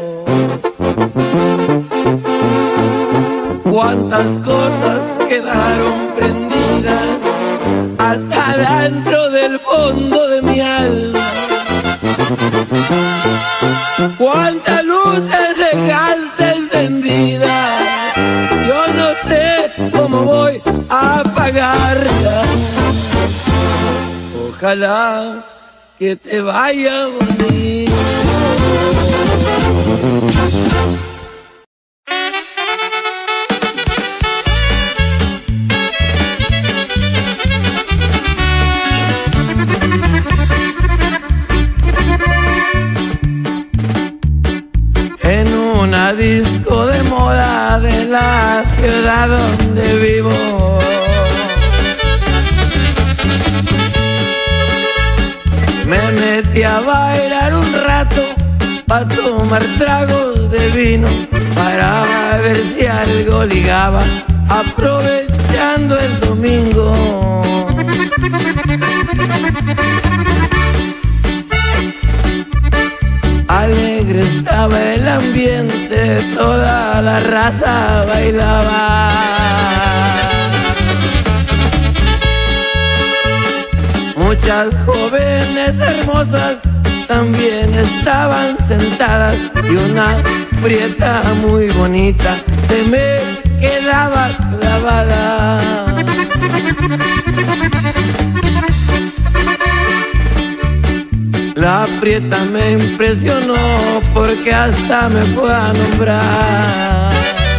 Cuántas cosas quedaron prendidas hasta dentro del fondo de mi alma. Cuántas luces dejaste encendidas, yo no sé cómo voy a apagarlas. Ojalá que te vaya bonito. En una disco de moda de la ciudad donde vivo, me metí a bailar un rato, pa' tomar tragos de vino, para ver si algo ligaba, aprovechando el domingo. Alegre estaba el ambiente, toda la raza bailaba. Muchas jóvenes hermosas también estaban sentadas, y una prieta muy bonita se me quedaba clavada. La prieta me impresionó porque hasta me fue a nombrar.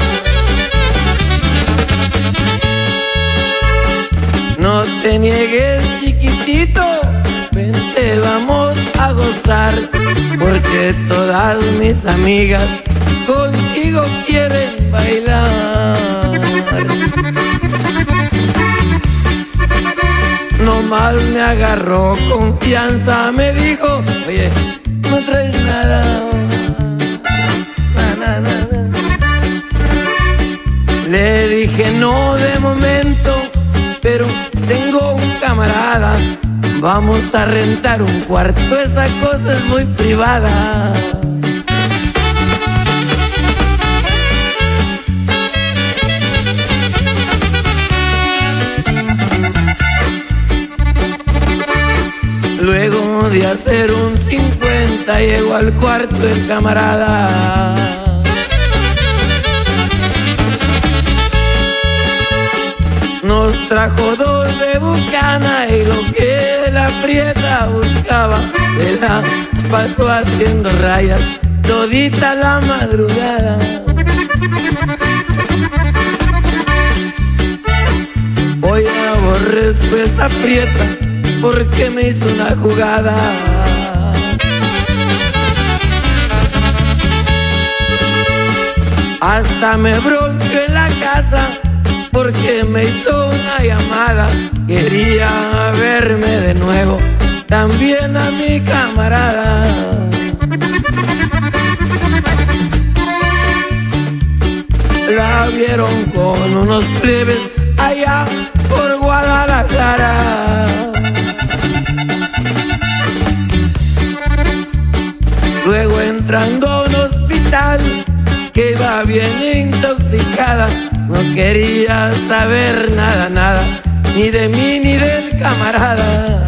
No te niegues, chiquitito, vente, vamos a gozar, porque todas mis amigas contigo quieren bailar. Nomás me agarró confianza, me dijo, oye, no traes nada, nada. Le dije, no de momento, pero tengo un camarada, vamos a rentar un cuarto, esa cosa es muy privada. Luego de hacer un 50 llegó al cuarto el camarada. Nos trajo 2 de Bucana y lo que la prieta buscaba se la pasó haciendo rayas todita la madrugada. Hoy aborrezco esa prieta porque me hizo una jugada. Hasta me bronqué en la casa porque me hizo una llamada. Quería verme de nuevo, también a mi camarada. La vieron con unos plebes allá por Guadalajara. Luego entrando a un hospital que iba bien intoxicada, no quería saber nada, ni de mí ni del camarada.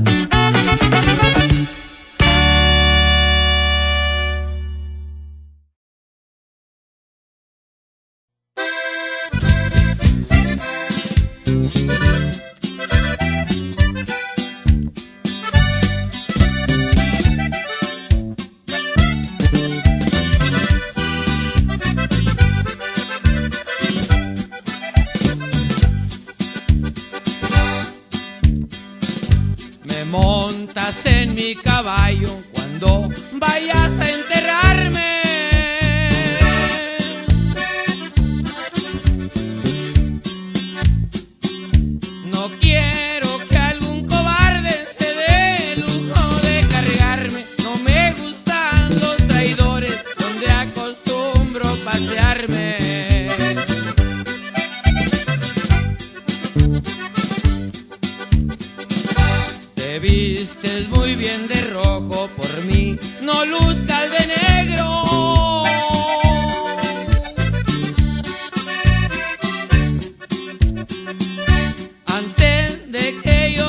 Montas en mi caballo cuando vayas a enterrarme. No quiero que algún cobarde se dé el lujo de cargarme. No me gustan los traidores donde acostumbro pasearme. Te vistes muy bien de rojo, por mí no luzcas de negro. Antes de que yo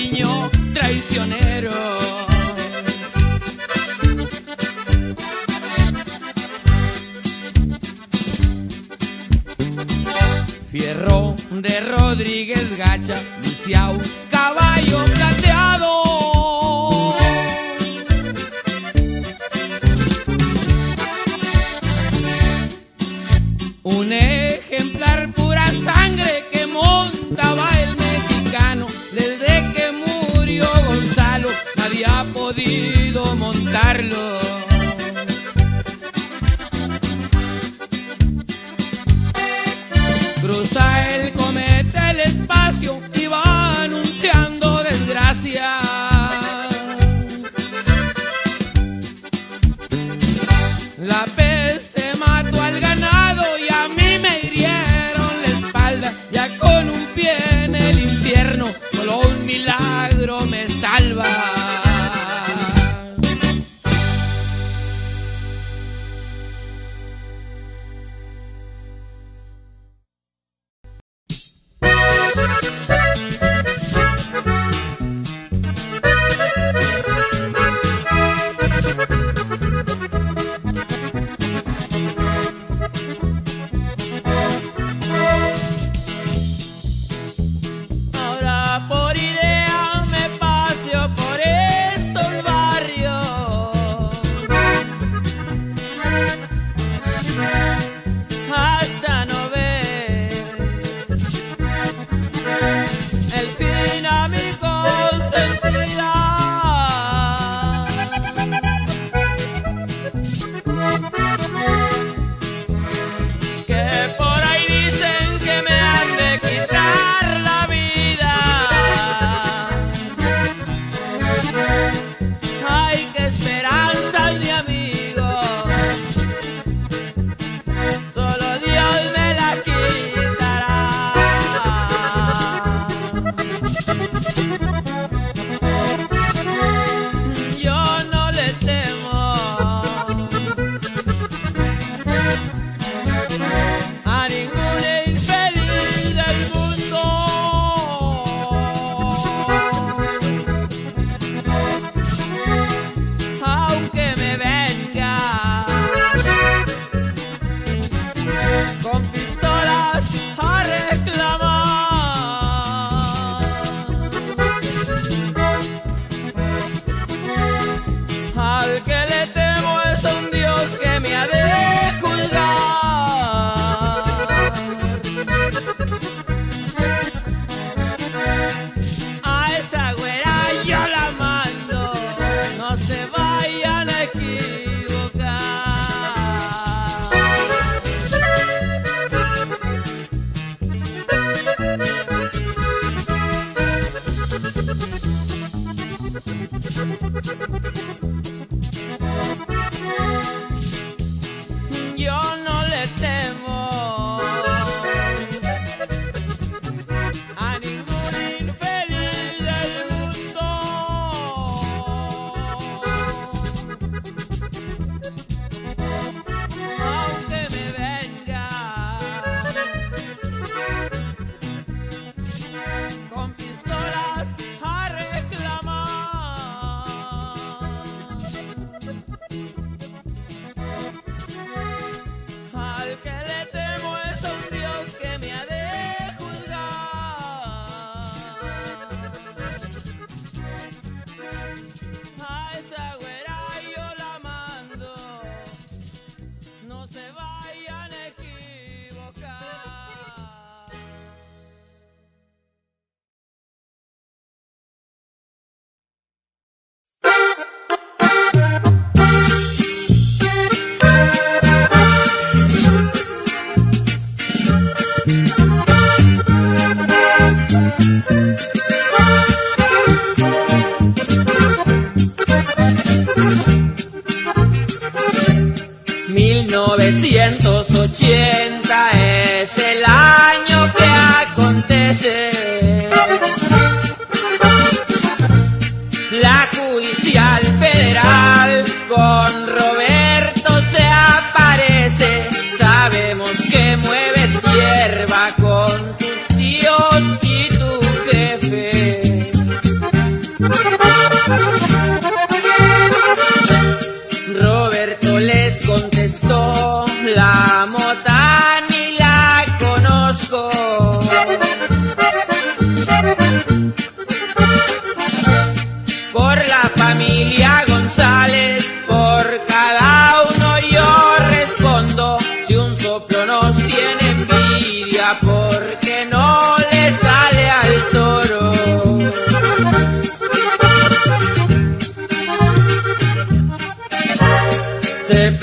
cariño traicionero. Fierro de Rodríguez Gacha, Luciao, caballo plateado. Un ejemplar pura sangre que montaba el mexicano. Desde que murió Gonzalo nadie ha podido montarlo. Cruza el cometa el espacio y va anunciando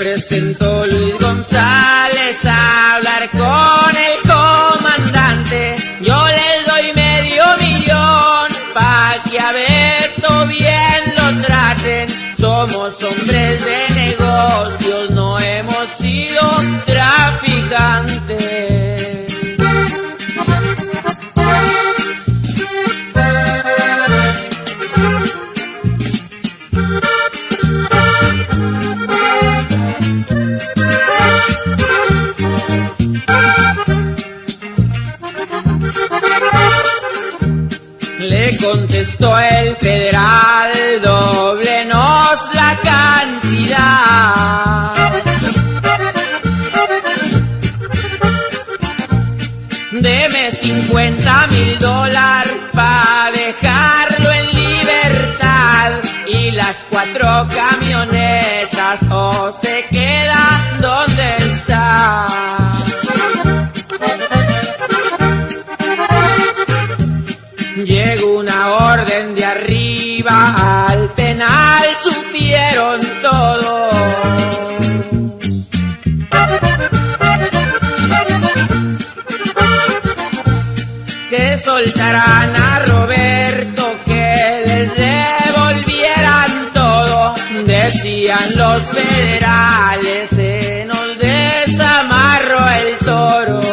presentó Luis González a hablar con el comandante. Yo les doy $500,000 pa' que a Beto bien lo traten. Somos hombres de negocios, no hemos sido traficantes. Le contestó el federal, doblenos la cantidad. Deme $50,000 pa' dejarlo en libertad. Y las 4 camionetas o se queda donde está. Llegó una orden de arriba, al penal supieron todo. Que soltaran a Roberto, que les devolvieran todo. Decían los federales, se nos desamarró el toro.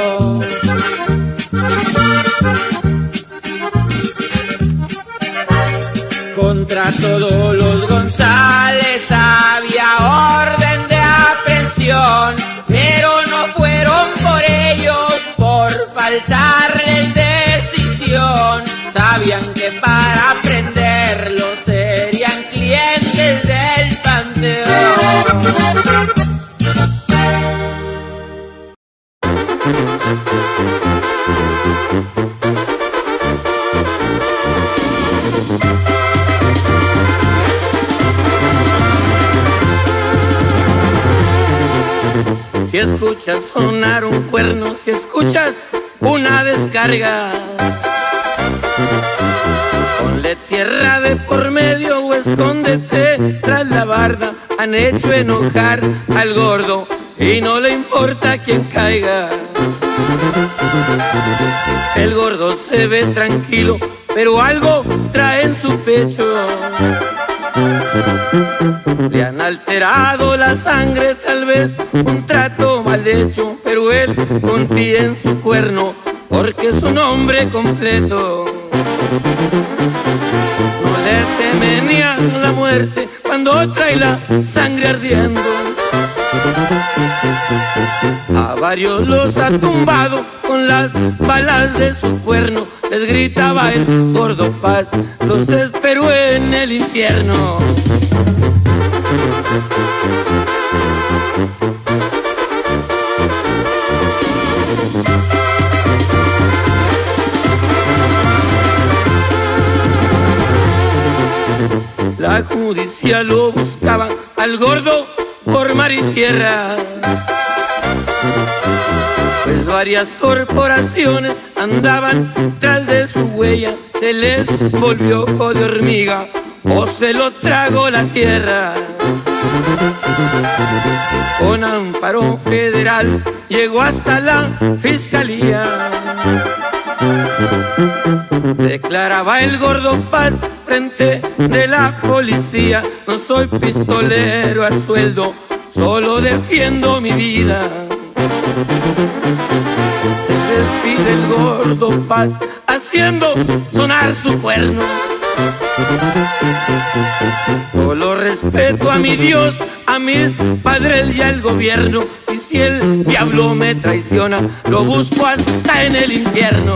Contra todos los González había orden de aprehensión, pero no fueron por ellos, por faltarles decisión. Sabían que para prenderlos serían clientes del Panteón. Si escuchas sonar un cuerno, si escuchas una descarga, ponle tierra de por medio o escóndete tras la barda. Han hecho enojar al gordo y no le importa quién caiga. El gordo se ve tranquilo, pero algo trae en su pecho. Le han alterado la sangre, tal vez un trato mal hecho, pero él confía en su cuerno porque es un hombre completo. No le teme ni a la muerte cuando trae la sangre ardiendo. A varios los ha tumbado con las balas de su cuerno. Les gritaba el gordo Paz, los esperó en el infierno. La justicia lo buscaba al gordo por mar y tierra, pues varias corporaciones andaban tras de su huella. Se les volvió ojo de hormiga o se lo tragó la tierra. Con amparo federal llegó hasta la fiscalía. Declaraba el gordo Paz frente de la policía: no soy pistolero a sueldo, solo defiendo mi vida. Se despide el gordo Paz haciendo sonar su cuerno. Solo respeto a mi Dios, a mis padres y al gobierno. Y si el diablo me traiciona, lo busco hasta en el infierno.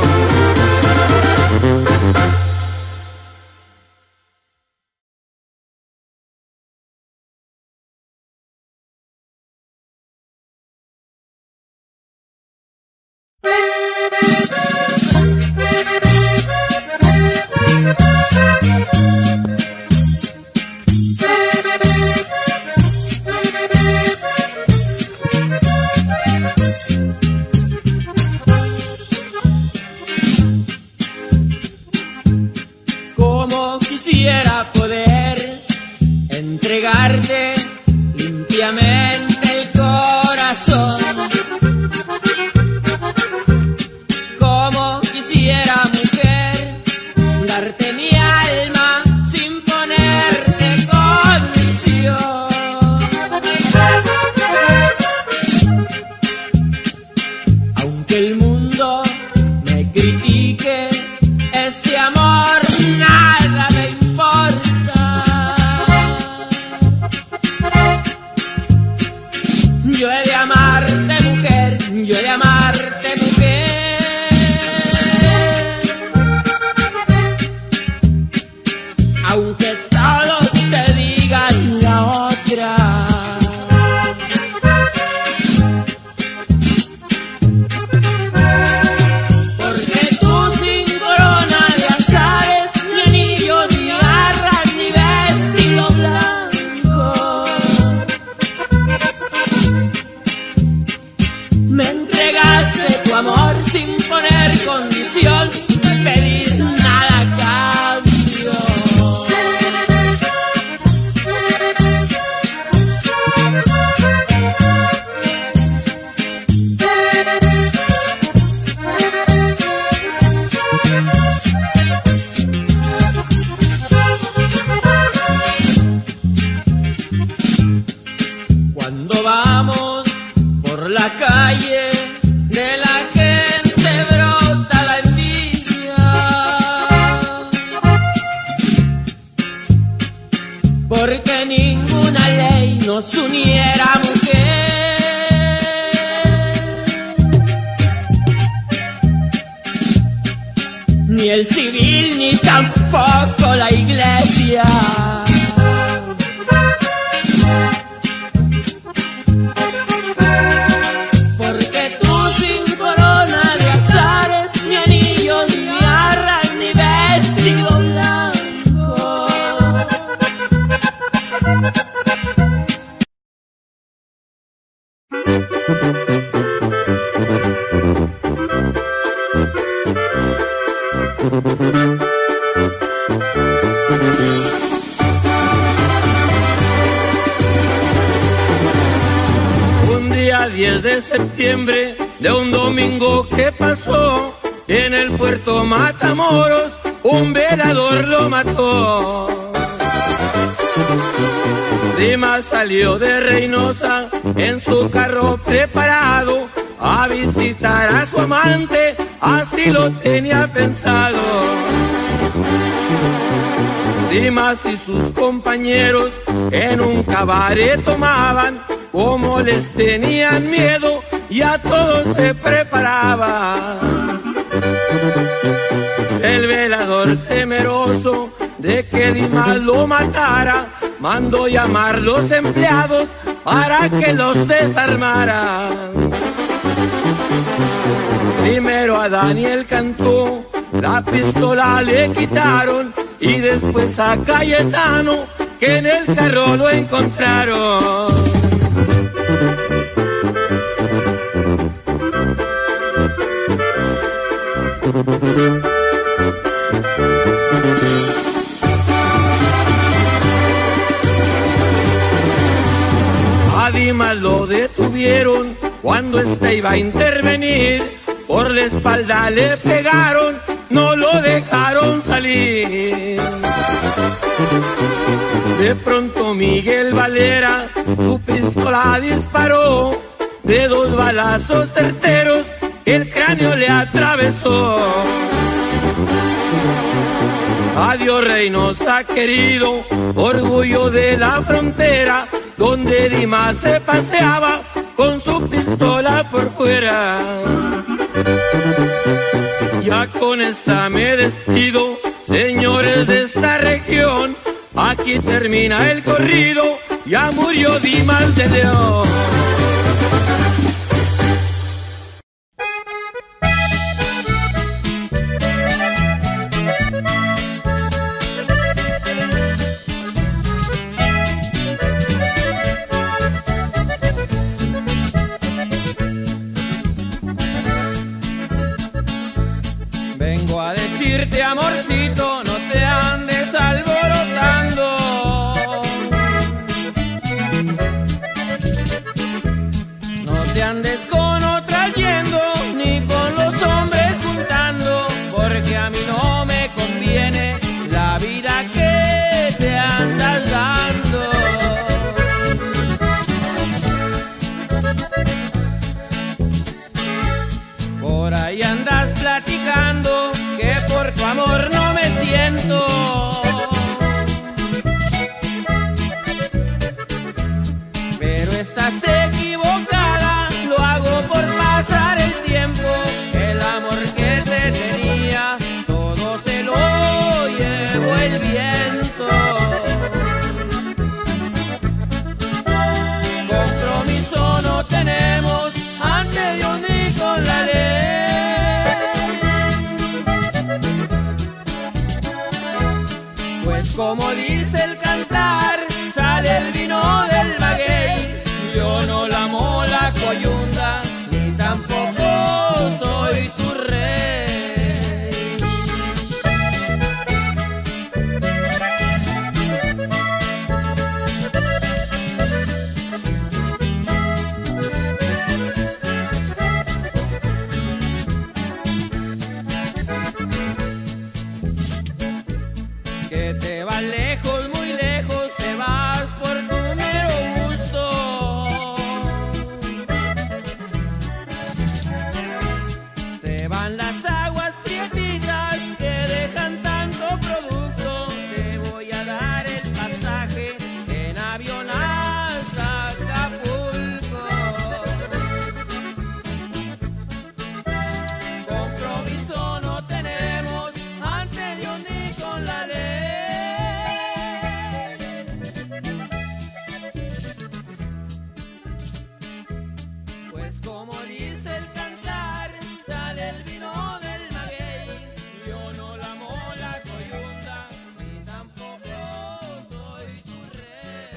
Como quisiera poder entregarte limpiamente aunque todos te digan la otra. Porque tú sin corona de azares, ni anillos, ni garras, ni vestido blanco, me entregaste tu amor sin poner condición, sin pedir nada a cambio. Cuando vamos por la calle, de la gente brota la envidia, porque ninguna ley nos uniera, mujer, ni el civil ni tampoco la iglesia. Porque tú sin corona de azares, ni anillos, ni garras, ni vestido blanco, Un día 10 de septiembre de un domingo que pasó, en el puerto Matamoros un velador lo mató. Dimas salió de Reynosa en su carro preparado a visitar a su amante, así lo tenía pensado. Dimas y sus compañeros en un cabaret tomaban, como les tenían miedo y a todos se preparaban. El velador, temeroso de que Dimas lo matara, mandó llamar los empleados para que los desarmaran. Primero a Daniel Cantú la pistola le quitaron, y después a Cayetano, que en el carro lo encontraron. A Dimas lo detuvieron cuando éste iba a intervenir, por la espalda le pegaron, no lo dejaron salir. De pronto Miguel Valera su pistola disparó, de 2 balazos certeros el cráneo le atravesó. Adiós Reynosa querido, orgullo de la frontera, donde Dimas se paseaba con su pistola por fuera. Ya con esta me despido, señores de esta región, aquí termina el corrido, ya murió Dimas de León. Vengo a decirte, amorcito, no te andes alborotando. dice el cantar, sale el vino del maguey. Yo no lamo la coyunda, ni tampoco soy tu rey. Que te vas lejos, muy lejos, te vas por tu mero gusto. Se van las aguas prietitas que dejan tanto producto. Te voy a dar el pasaje en avión hasta Acapulco. Compromiso no tenemos ante Dios ni con la ley. Pues como dice el cantar, sale el vino del maguey. Yo no lamo la coyunda, ni tampoco soy tu rey.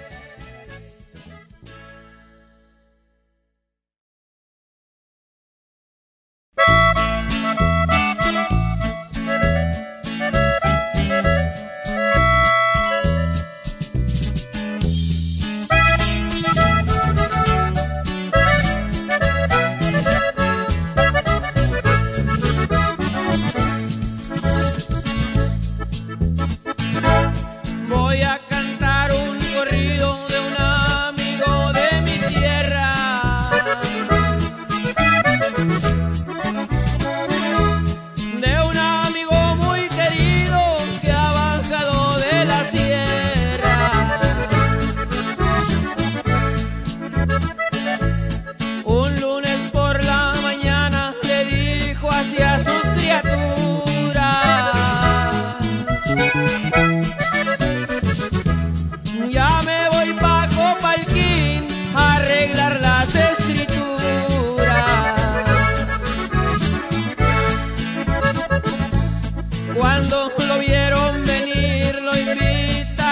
Voy a cantar un corrido de un amigo de mi tierra, de un amigo muy querido que ha bajado de la sierra. Un lunes por la mañana le dijo hacia sus criaturas: ya me voy pa' Copalquín a arreglar las escrituras. Cuando lo vieron venir lo invitaron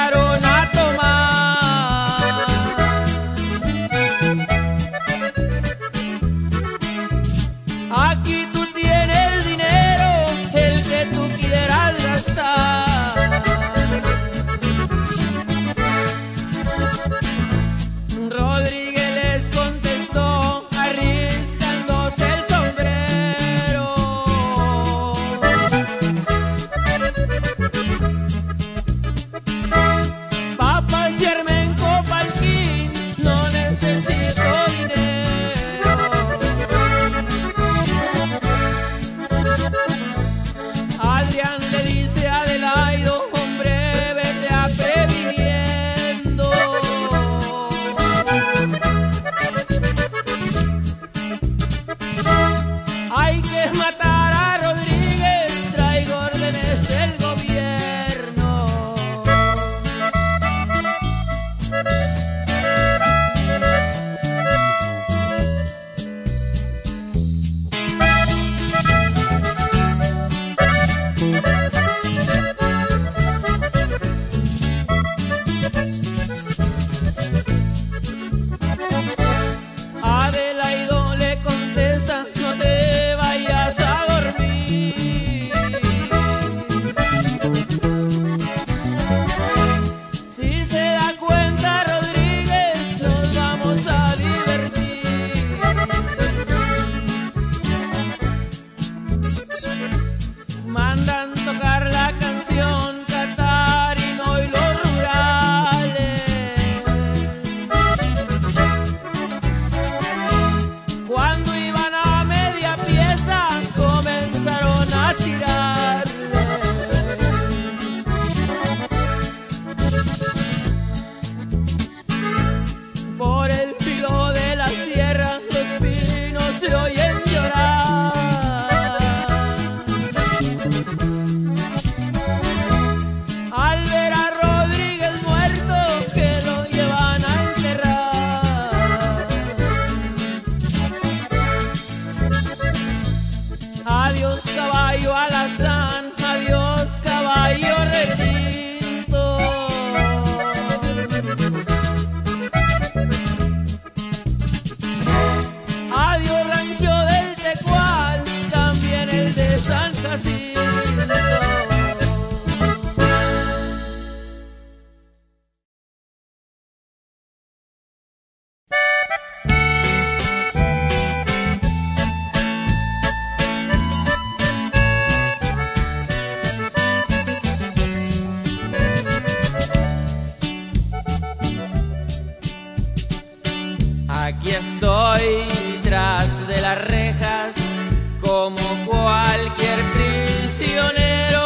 Estoy tras de las rejas como cualquier prisionero.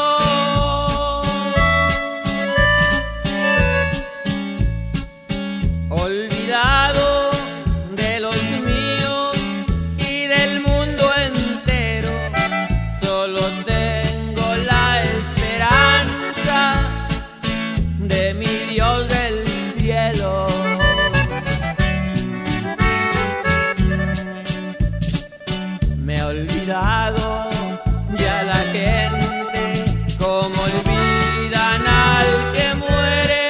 Olvidado de los míos y del mundo entero, solo tengo la esperanza de mi Dios del cielo. Me he olvidado ya la gente como olvidan al que muere,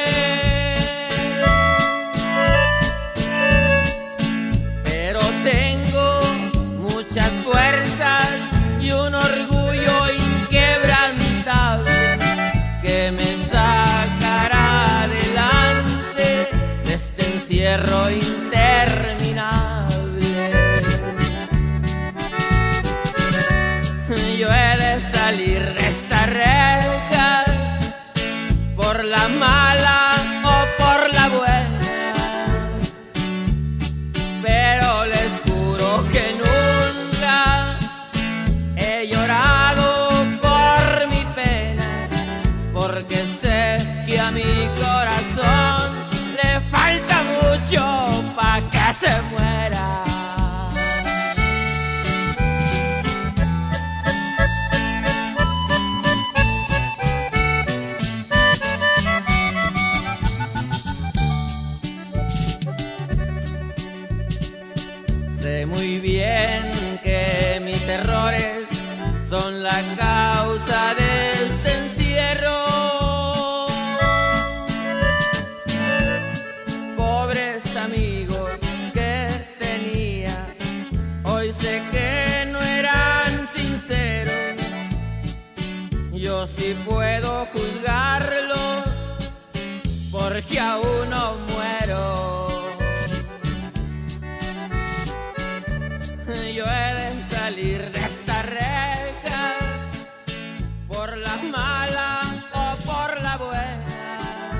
pero tengo muchas fuerzas y un orgullo inquebrantable que me sacará adelante de este encierro interminable. Yo he de salir de esta reja por la mala o por la buena, pero les juro que nunca he llorado por mi pena, porque sé que a mi corazón le falta mucho pa' que se muera. Sé muy bien que mis errores son la causa de este encierro. Pobres amigos que tenía, hoy sé que no eran sinceros. Yo sí puedo juzgarlos porque aún no muero. Yo he de salir de esta reja por la mala o por la buena,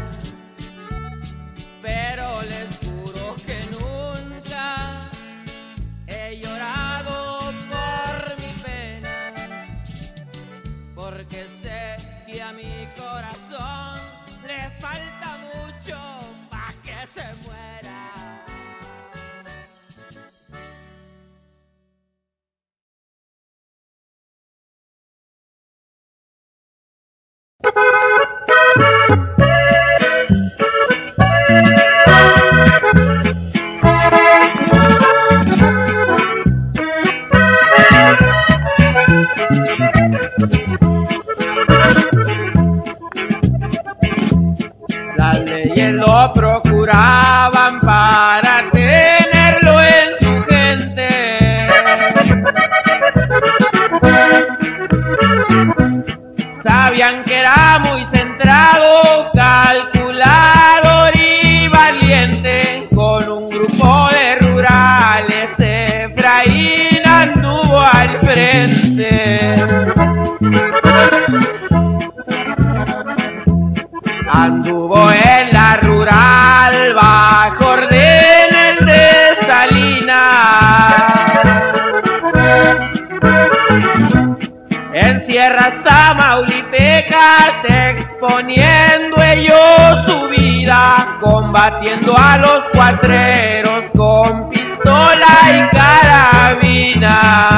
pero les juro que nunca he llorado por mi pena, porque sé que a mi corazón le falta mucho pa' que se muera. Las leyes lo procuraban para tenerlo en su gente. Sabían que era muy centrado, calculador y valiente. Con un grupo de rurales Efraín anduvo al frente. Anduvo en la rural bajo órdenes de Salinas. En sierras tamaulipecas exponiendo ellos su vida, combatiendo a los cuatreros con pistola y carabina.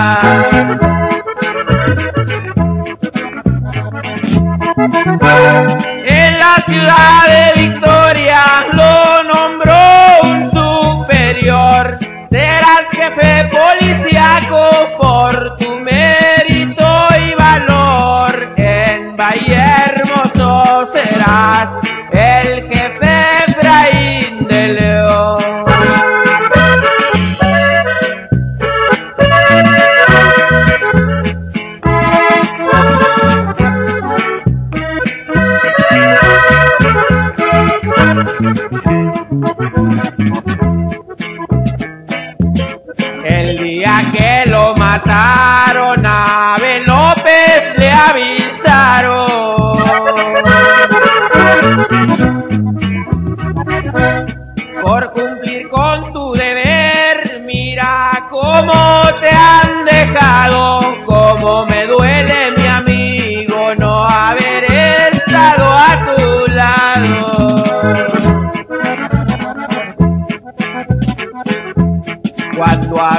En la ciudad de Victoria lo nombró un superior. Serás jefe policíaco por tu mérito y valor. En Vallehermoso serás el jefe Efraín de León.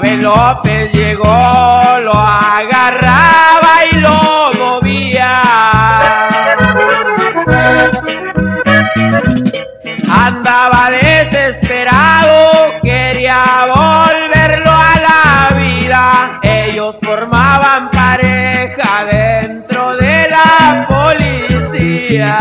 López llegó, lo agarraba y lo movía. Andaba desesperado, quería volverlo a la vida. Ellos formaban pareja dentro de la policía.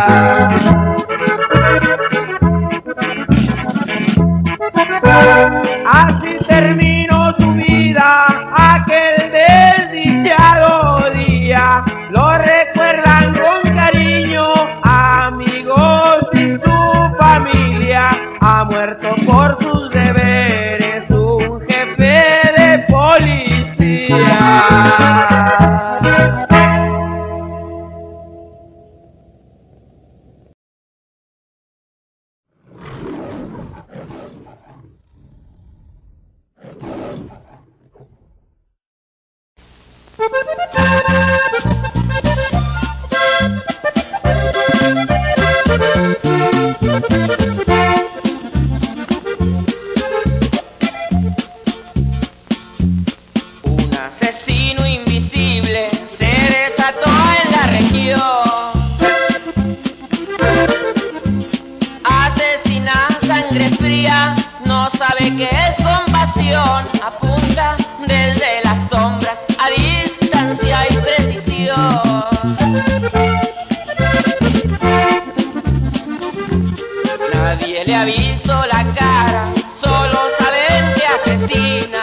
Así terminó su vida, aquel desdichado día. Lo recuerdan con cariño, amigos y su familia. Ha muerto por sus deberes un jefe de policía. Un asesino invisible se desató en la región. Asesina a sangre fría, no sabe qué es compasión. Apunta desde las sombras a distancia y precisión. Nadie le ha visto la cara, solo saben que asesina.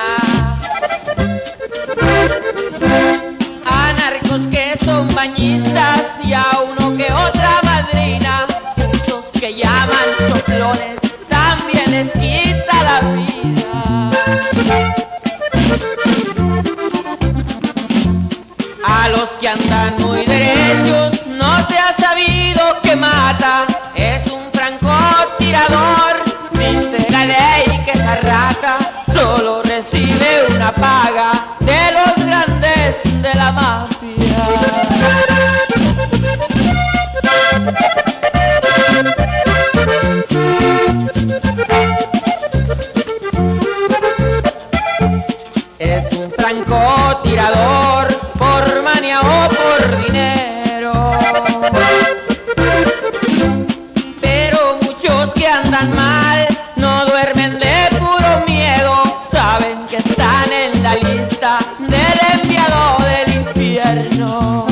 A narcos que son bañistas y a uno que otra madrina. Esos que llaman soplones también les quita la vida. A los que andan muy derechos no se ha sabido que mata. Es un francotirador, dice la ley que esa rata solo recibe una paga de los grandes de la mafia. Es un francotirador por manía o por dinero. Pero muchos que andan mal no duermen de puro miedo. Saben que están en la lista del enviado del infierno.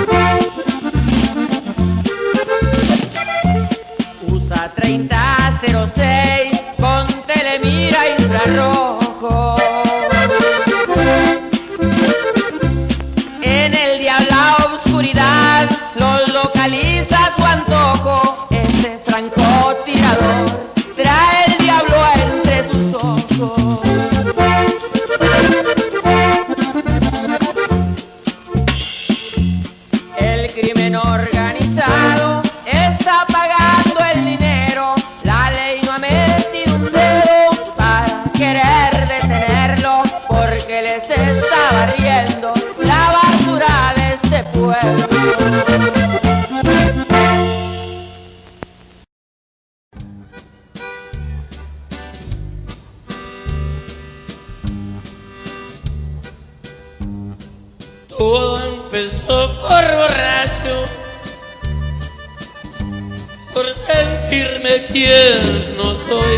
Usa 3006 con telemira infrarrojo. En el diabla oscuridad los localiza a su antojo. Ese francotirador trae el diablo entre sus ojos. El crimen organizado está pagando el dinero. La ley no ha metido un dedo para querer detenerlo, porque les está barriendo la basura de este pueblo. Todo empezó por borracho, por sentirme quien no soy.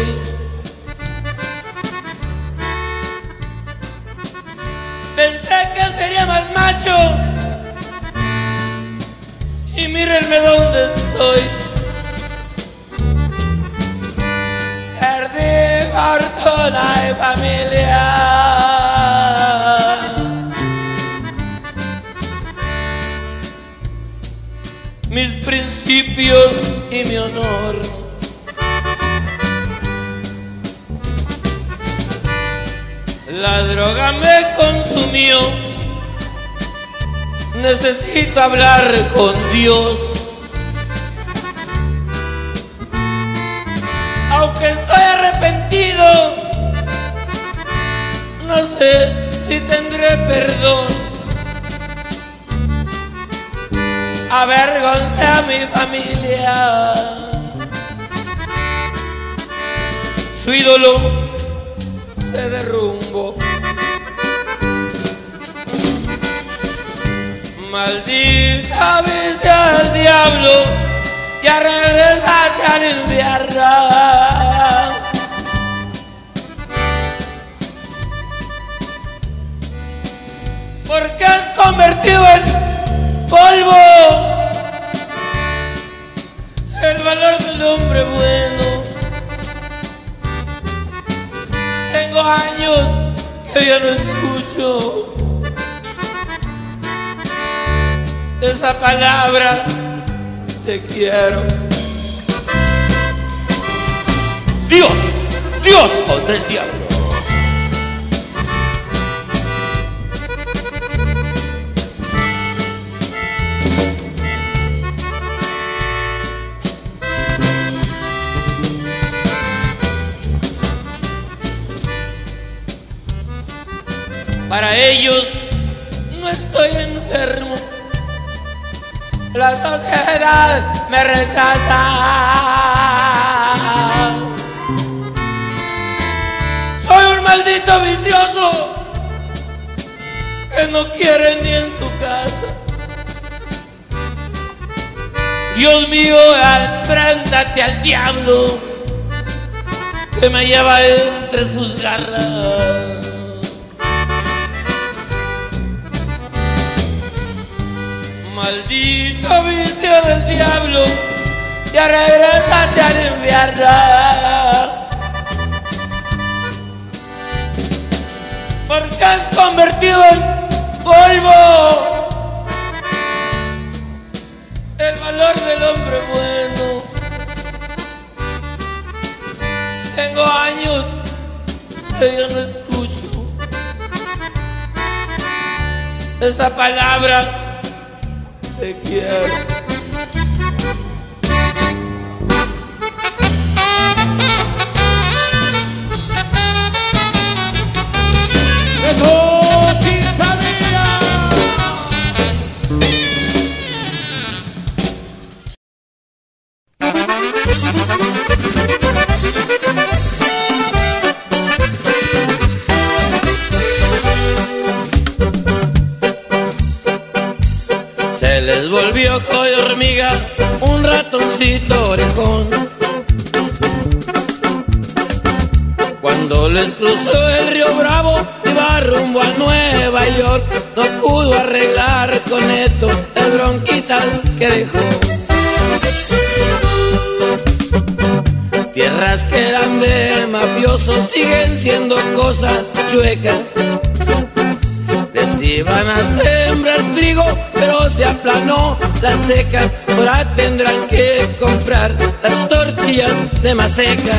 Pensé que sería más macho y mírenme dónde estoy. Perdí fortuna y familia. Mis principios y mi honor. La droga me consumió. Necesito hablar con Dios. Aunque estoy arrepentido, no sé si tendré perdón. Avergoncé a mi familia. Su ídolo se derrumbó. Maldita vicia del diablo, ya regresaste al invierno. Porque has convertido en polvo el valor del hombre bueno. Tengo años que ya no escucho esa palabra, te quiero. Dios, Dios contra el diablo. Para ellos no estoy enfermo, la sociedad me rechaza. Soy un maldito vicioso que no quiere ni en su casa. Dios mío, enfréntate al diablo que me lleva entre sus garras. Maldito vicio del diablo, ya regrésate al invierno. Porque has convertido en polvo el valor del hombre bueno. Tengo años que yo no escucho esa palabra, te quiero. Se les volvió coy hormiga un ratoncito orejón. Cuando les cruzó el río Bravo, iba rumbo a Nueva York. No pudo arreglar con esto el bronquitas que dejó. Tierras que eran de mafiosos siguen siendo cosas chuecas. Les iban a sembrar trigo, pero se aplanó la seca. Ahora tendrán que comprar las tortillas de maseca.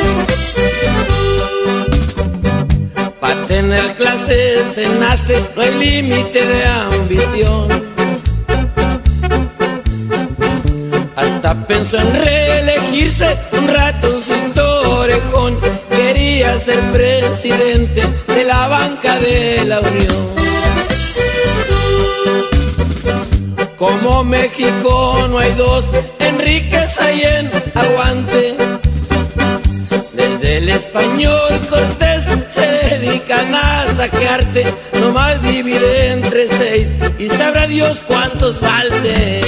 Para tener clase se nace, no hay límite de ambición. Hasta pensó en reelegirse un ratoncito orejón. Quería ser presidente de la banca de la Unión. Como México no hay dos, Enríquez hay en aguante. Desde el español Cortés se dedican a saquearte. Nomás divide entre 6 y sabrá Dios cuántos falten.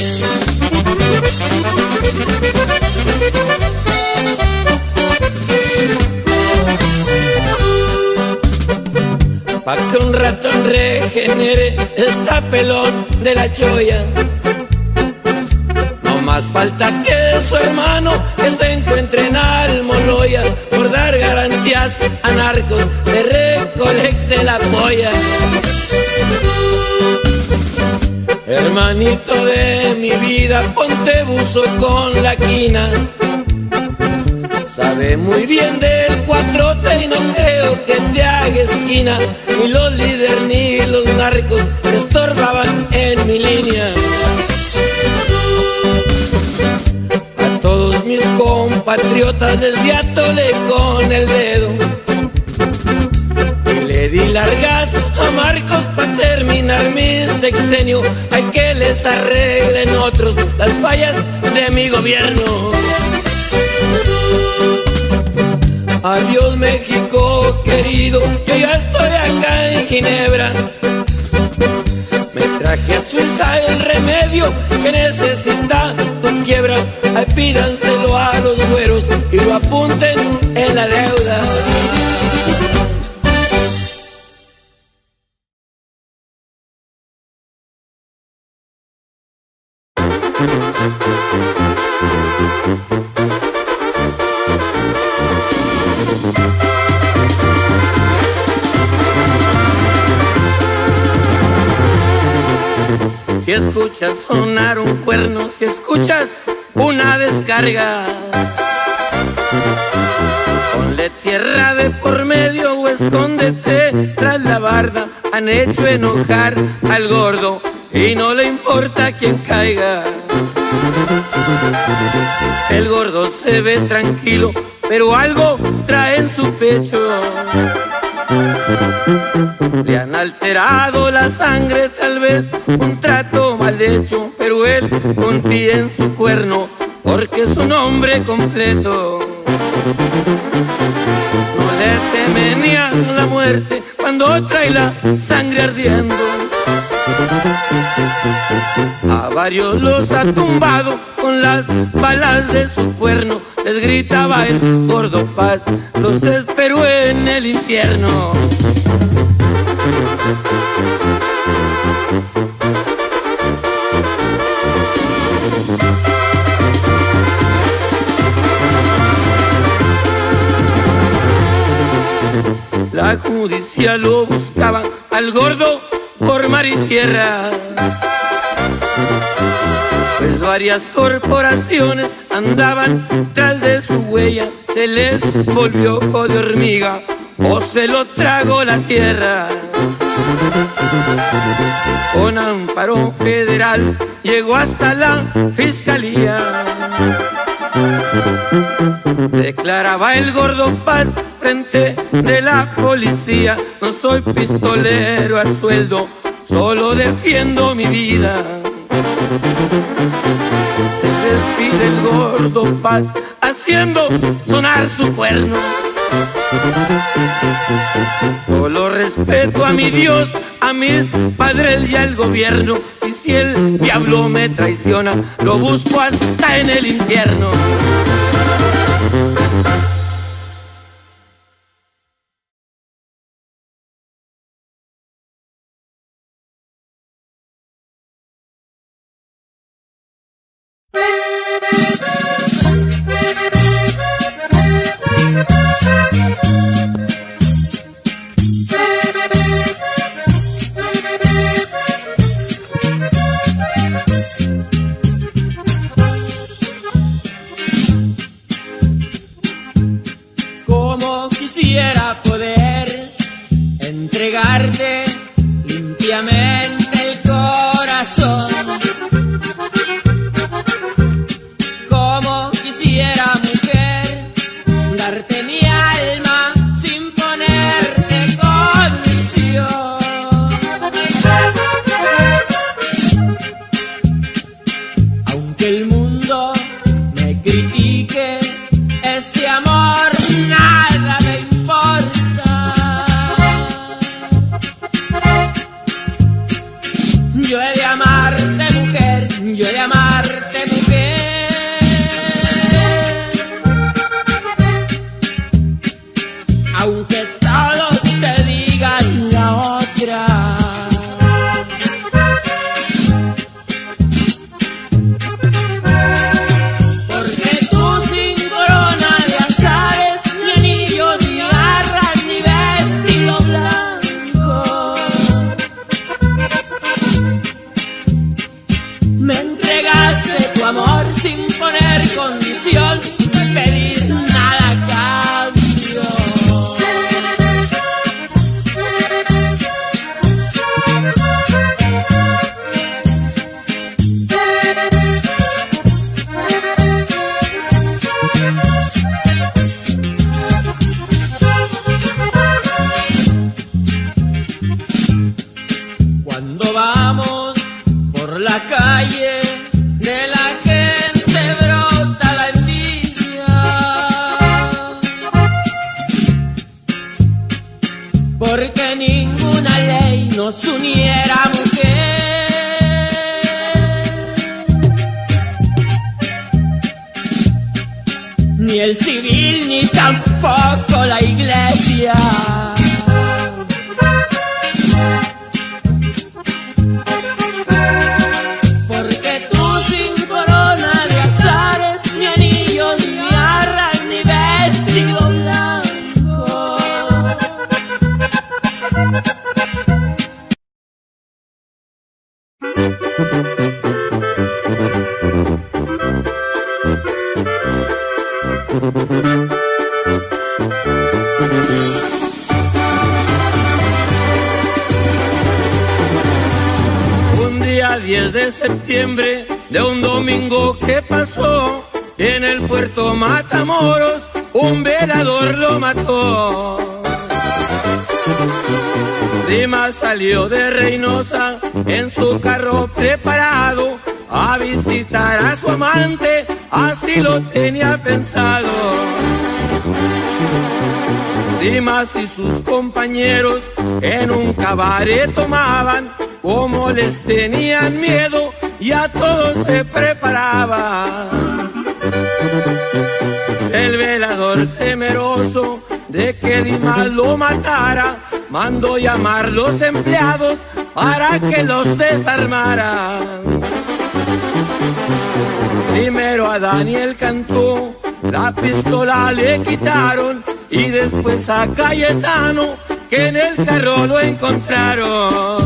Pa' que un ratón regenere está pelón de la cholla. No más falta que su hermano que se encuentre en Almoloya. Por dar garantías a narcos le recolecte la polla. Hermanito de mi vida, ponte buzo con la quina. Sabe muy bien del cuatrote y no creo que te haga esquina. Ni los líderes ni los narcos estorbaban en mi línea. A todos mis compatriotas les di a tole con el dedo. Y le di largas a Marcos para terminar mi sexenio. Hay que les arreglen otros las fallas de mi gobierno. Adiós México querido, yo ya estoy acá en Ginebra. Me trae traje a Suiza el remedio que necesita tu quiebra. Ahí pídanselo a los güeros y lo apunten en la deuda. Si escuchas sonar un cuerno, si escuchas una descarga, ponle tierra de por medio o escóndete tras la barda. Han hecho enojar al gordo y no le importa quién caiga. El gordo se ve tranquilo, pero algo trae en su pecho. Le han alterado la sangre, tal vez un trato mal hecho, pero él confía en su cuerno porque es un hombre completo. No le teme ni a la muerte cuando trae la sangre ardiendo. A varios los ha tumbado con las balas de su cuerno. Les gritaba el gordo Paz, los esperó en el infierno. La justicia lo buscaba al gordo por mar y tierra, pues varias corporaciones andaban tras de su huella. Se les volvió ojo de hormiga o se lo tragó la tierra. Con amparo federal llegó hasta la fiscalía. Declaraba el gordo Paz frente de la policía: no soy pistolero a sueldo, solo defiendo mi vida. Se despide el gordo Paz haciendo sonar su cuerno. Solo respeto a mi Dios, a mis padres y al gobierno. Y si el diablo me traiciona, lo busco hasta en el infierno. Como quisiera poder entregarte limpiamente el corazón. Como quisiera, mujer, darte mi alma sin ponerte condición. Aunque el mundo me critique, este amor nada me importa. Yo he de amarte, mujer, yo he de amarte, mujer. Aunque todos te digan la otra. Porque tú sin corona de azares, ni anillos, ni garras, ni vestido blanco, me entregaste tu amor sin poner condición, sin pedir nada a cambio. Cuando vamos por la calle, de la gente brota la envidia, porque ninguna ley nos uniera, mujer. el civil, ni tampoco la iglesia. Porque tú sin corona de azares, ni anillos, ni arras, ni vestido blanco. Un día 10 de septiembre de un domingo que pasó, en el puerto Matamoros un velador lo mató. Dimas salió de Reynosa en su carro preparado a visitar a su amante, así lo tenía pensado. Dimas y sus compañeros en un cabaret tomaban, como les tenían miedo, ya todos se preparaban. El velador, temeroso de que Dimas lo matara, mandó llamar los empleados para que los desarmaran. Primero a Daniel Cantú la pistola le quitaron, y después a Cayetano, que en el carro lo encontraron.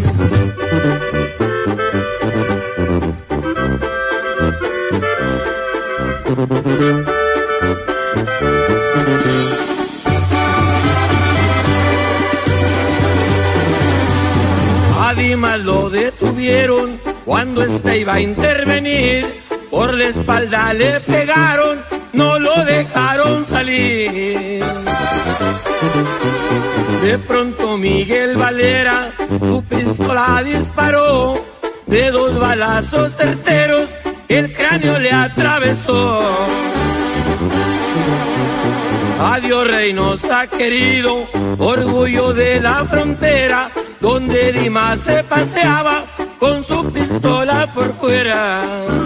A Dimas lo detuvieron cuando éste iba a intervenir. Por la espalda le pegaron, no lo dejaron salir. De pronto Miguel Valera su pistola disparó, de 2 balazos certeros el cráneo le atravesó. Adiós Reynosa querido, orgullo de la frontera, donde Dimas se paseaba con su pistola por fuera.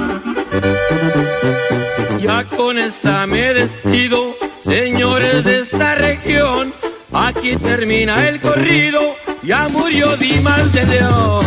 Ya con esta me despido, señores de esta región. Aquí termina el corrido, ya murió Dimas de León.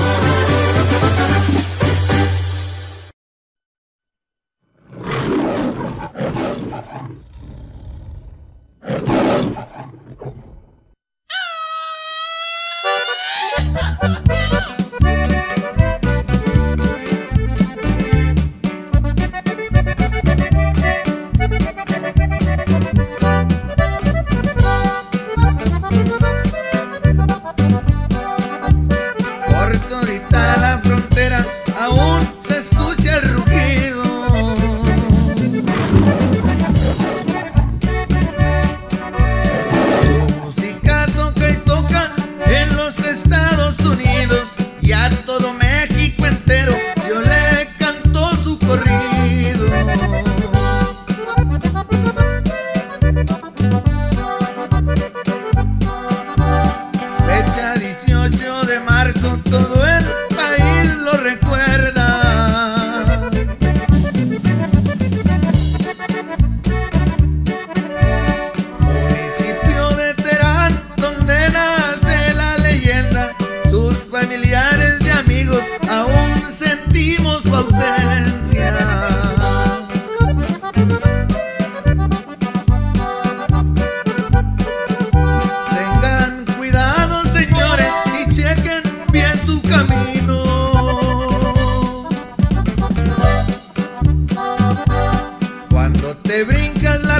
Te brincas la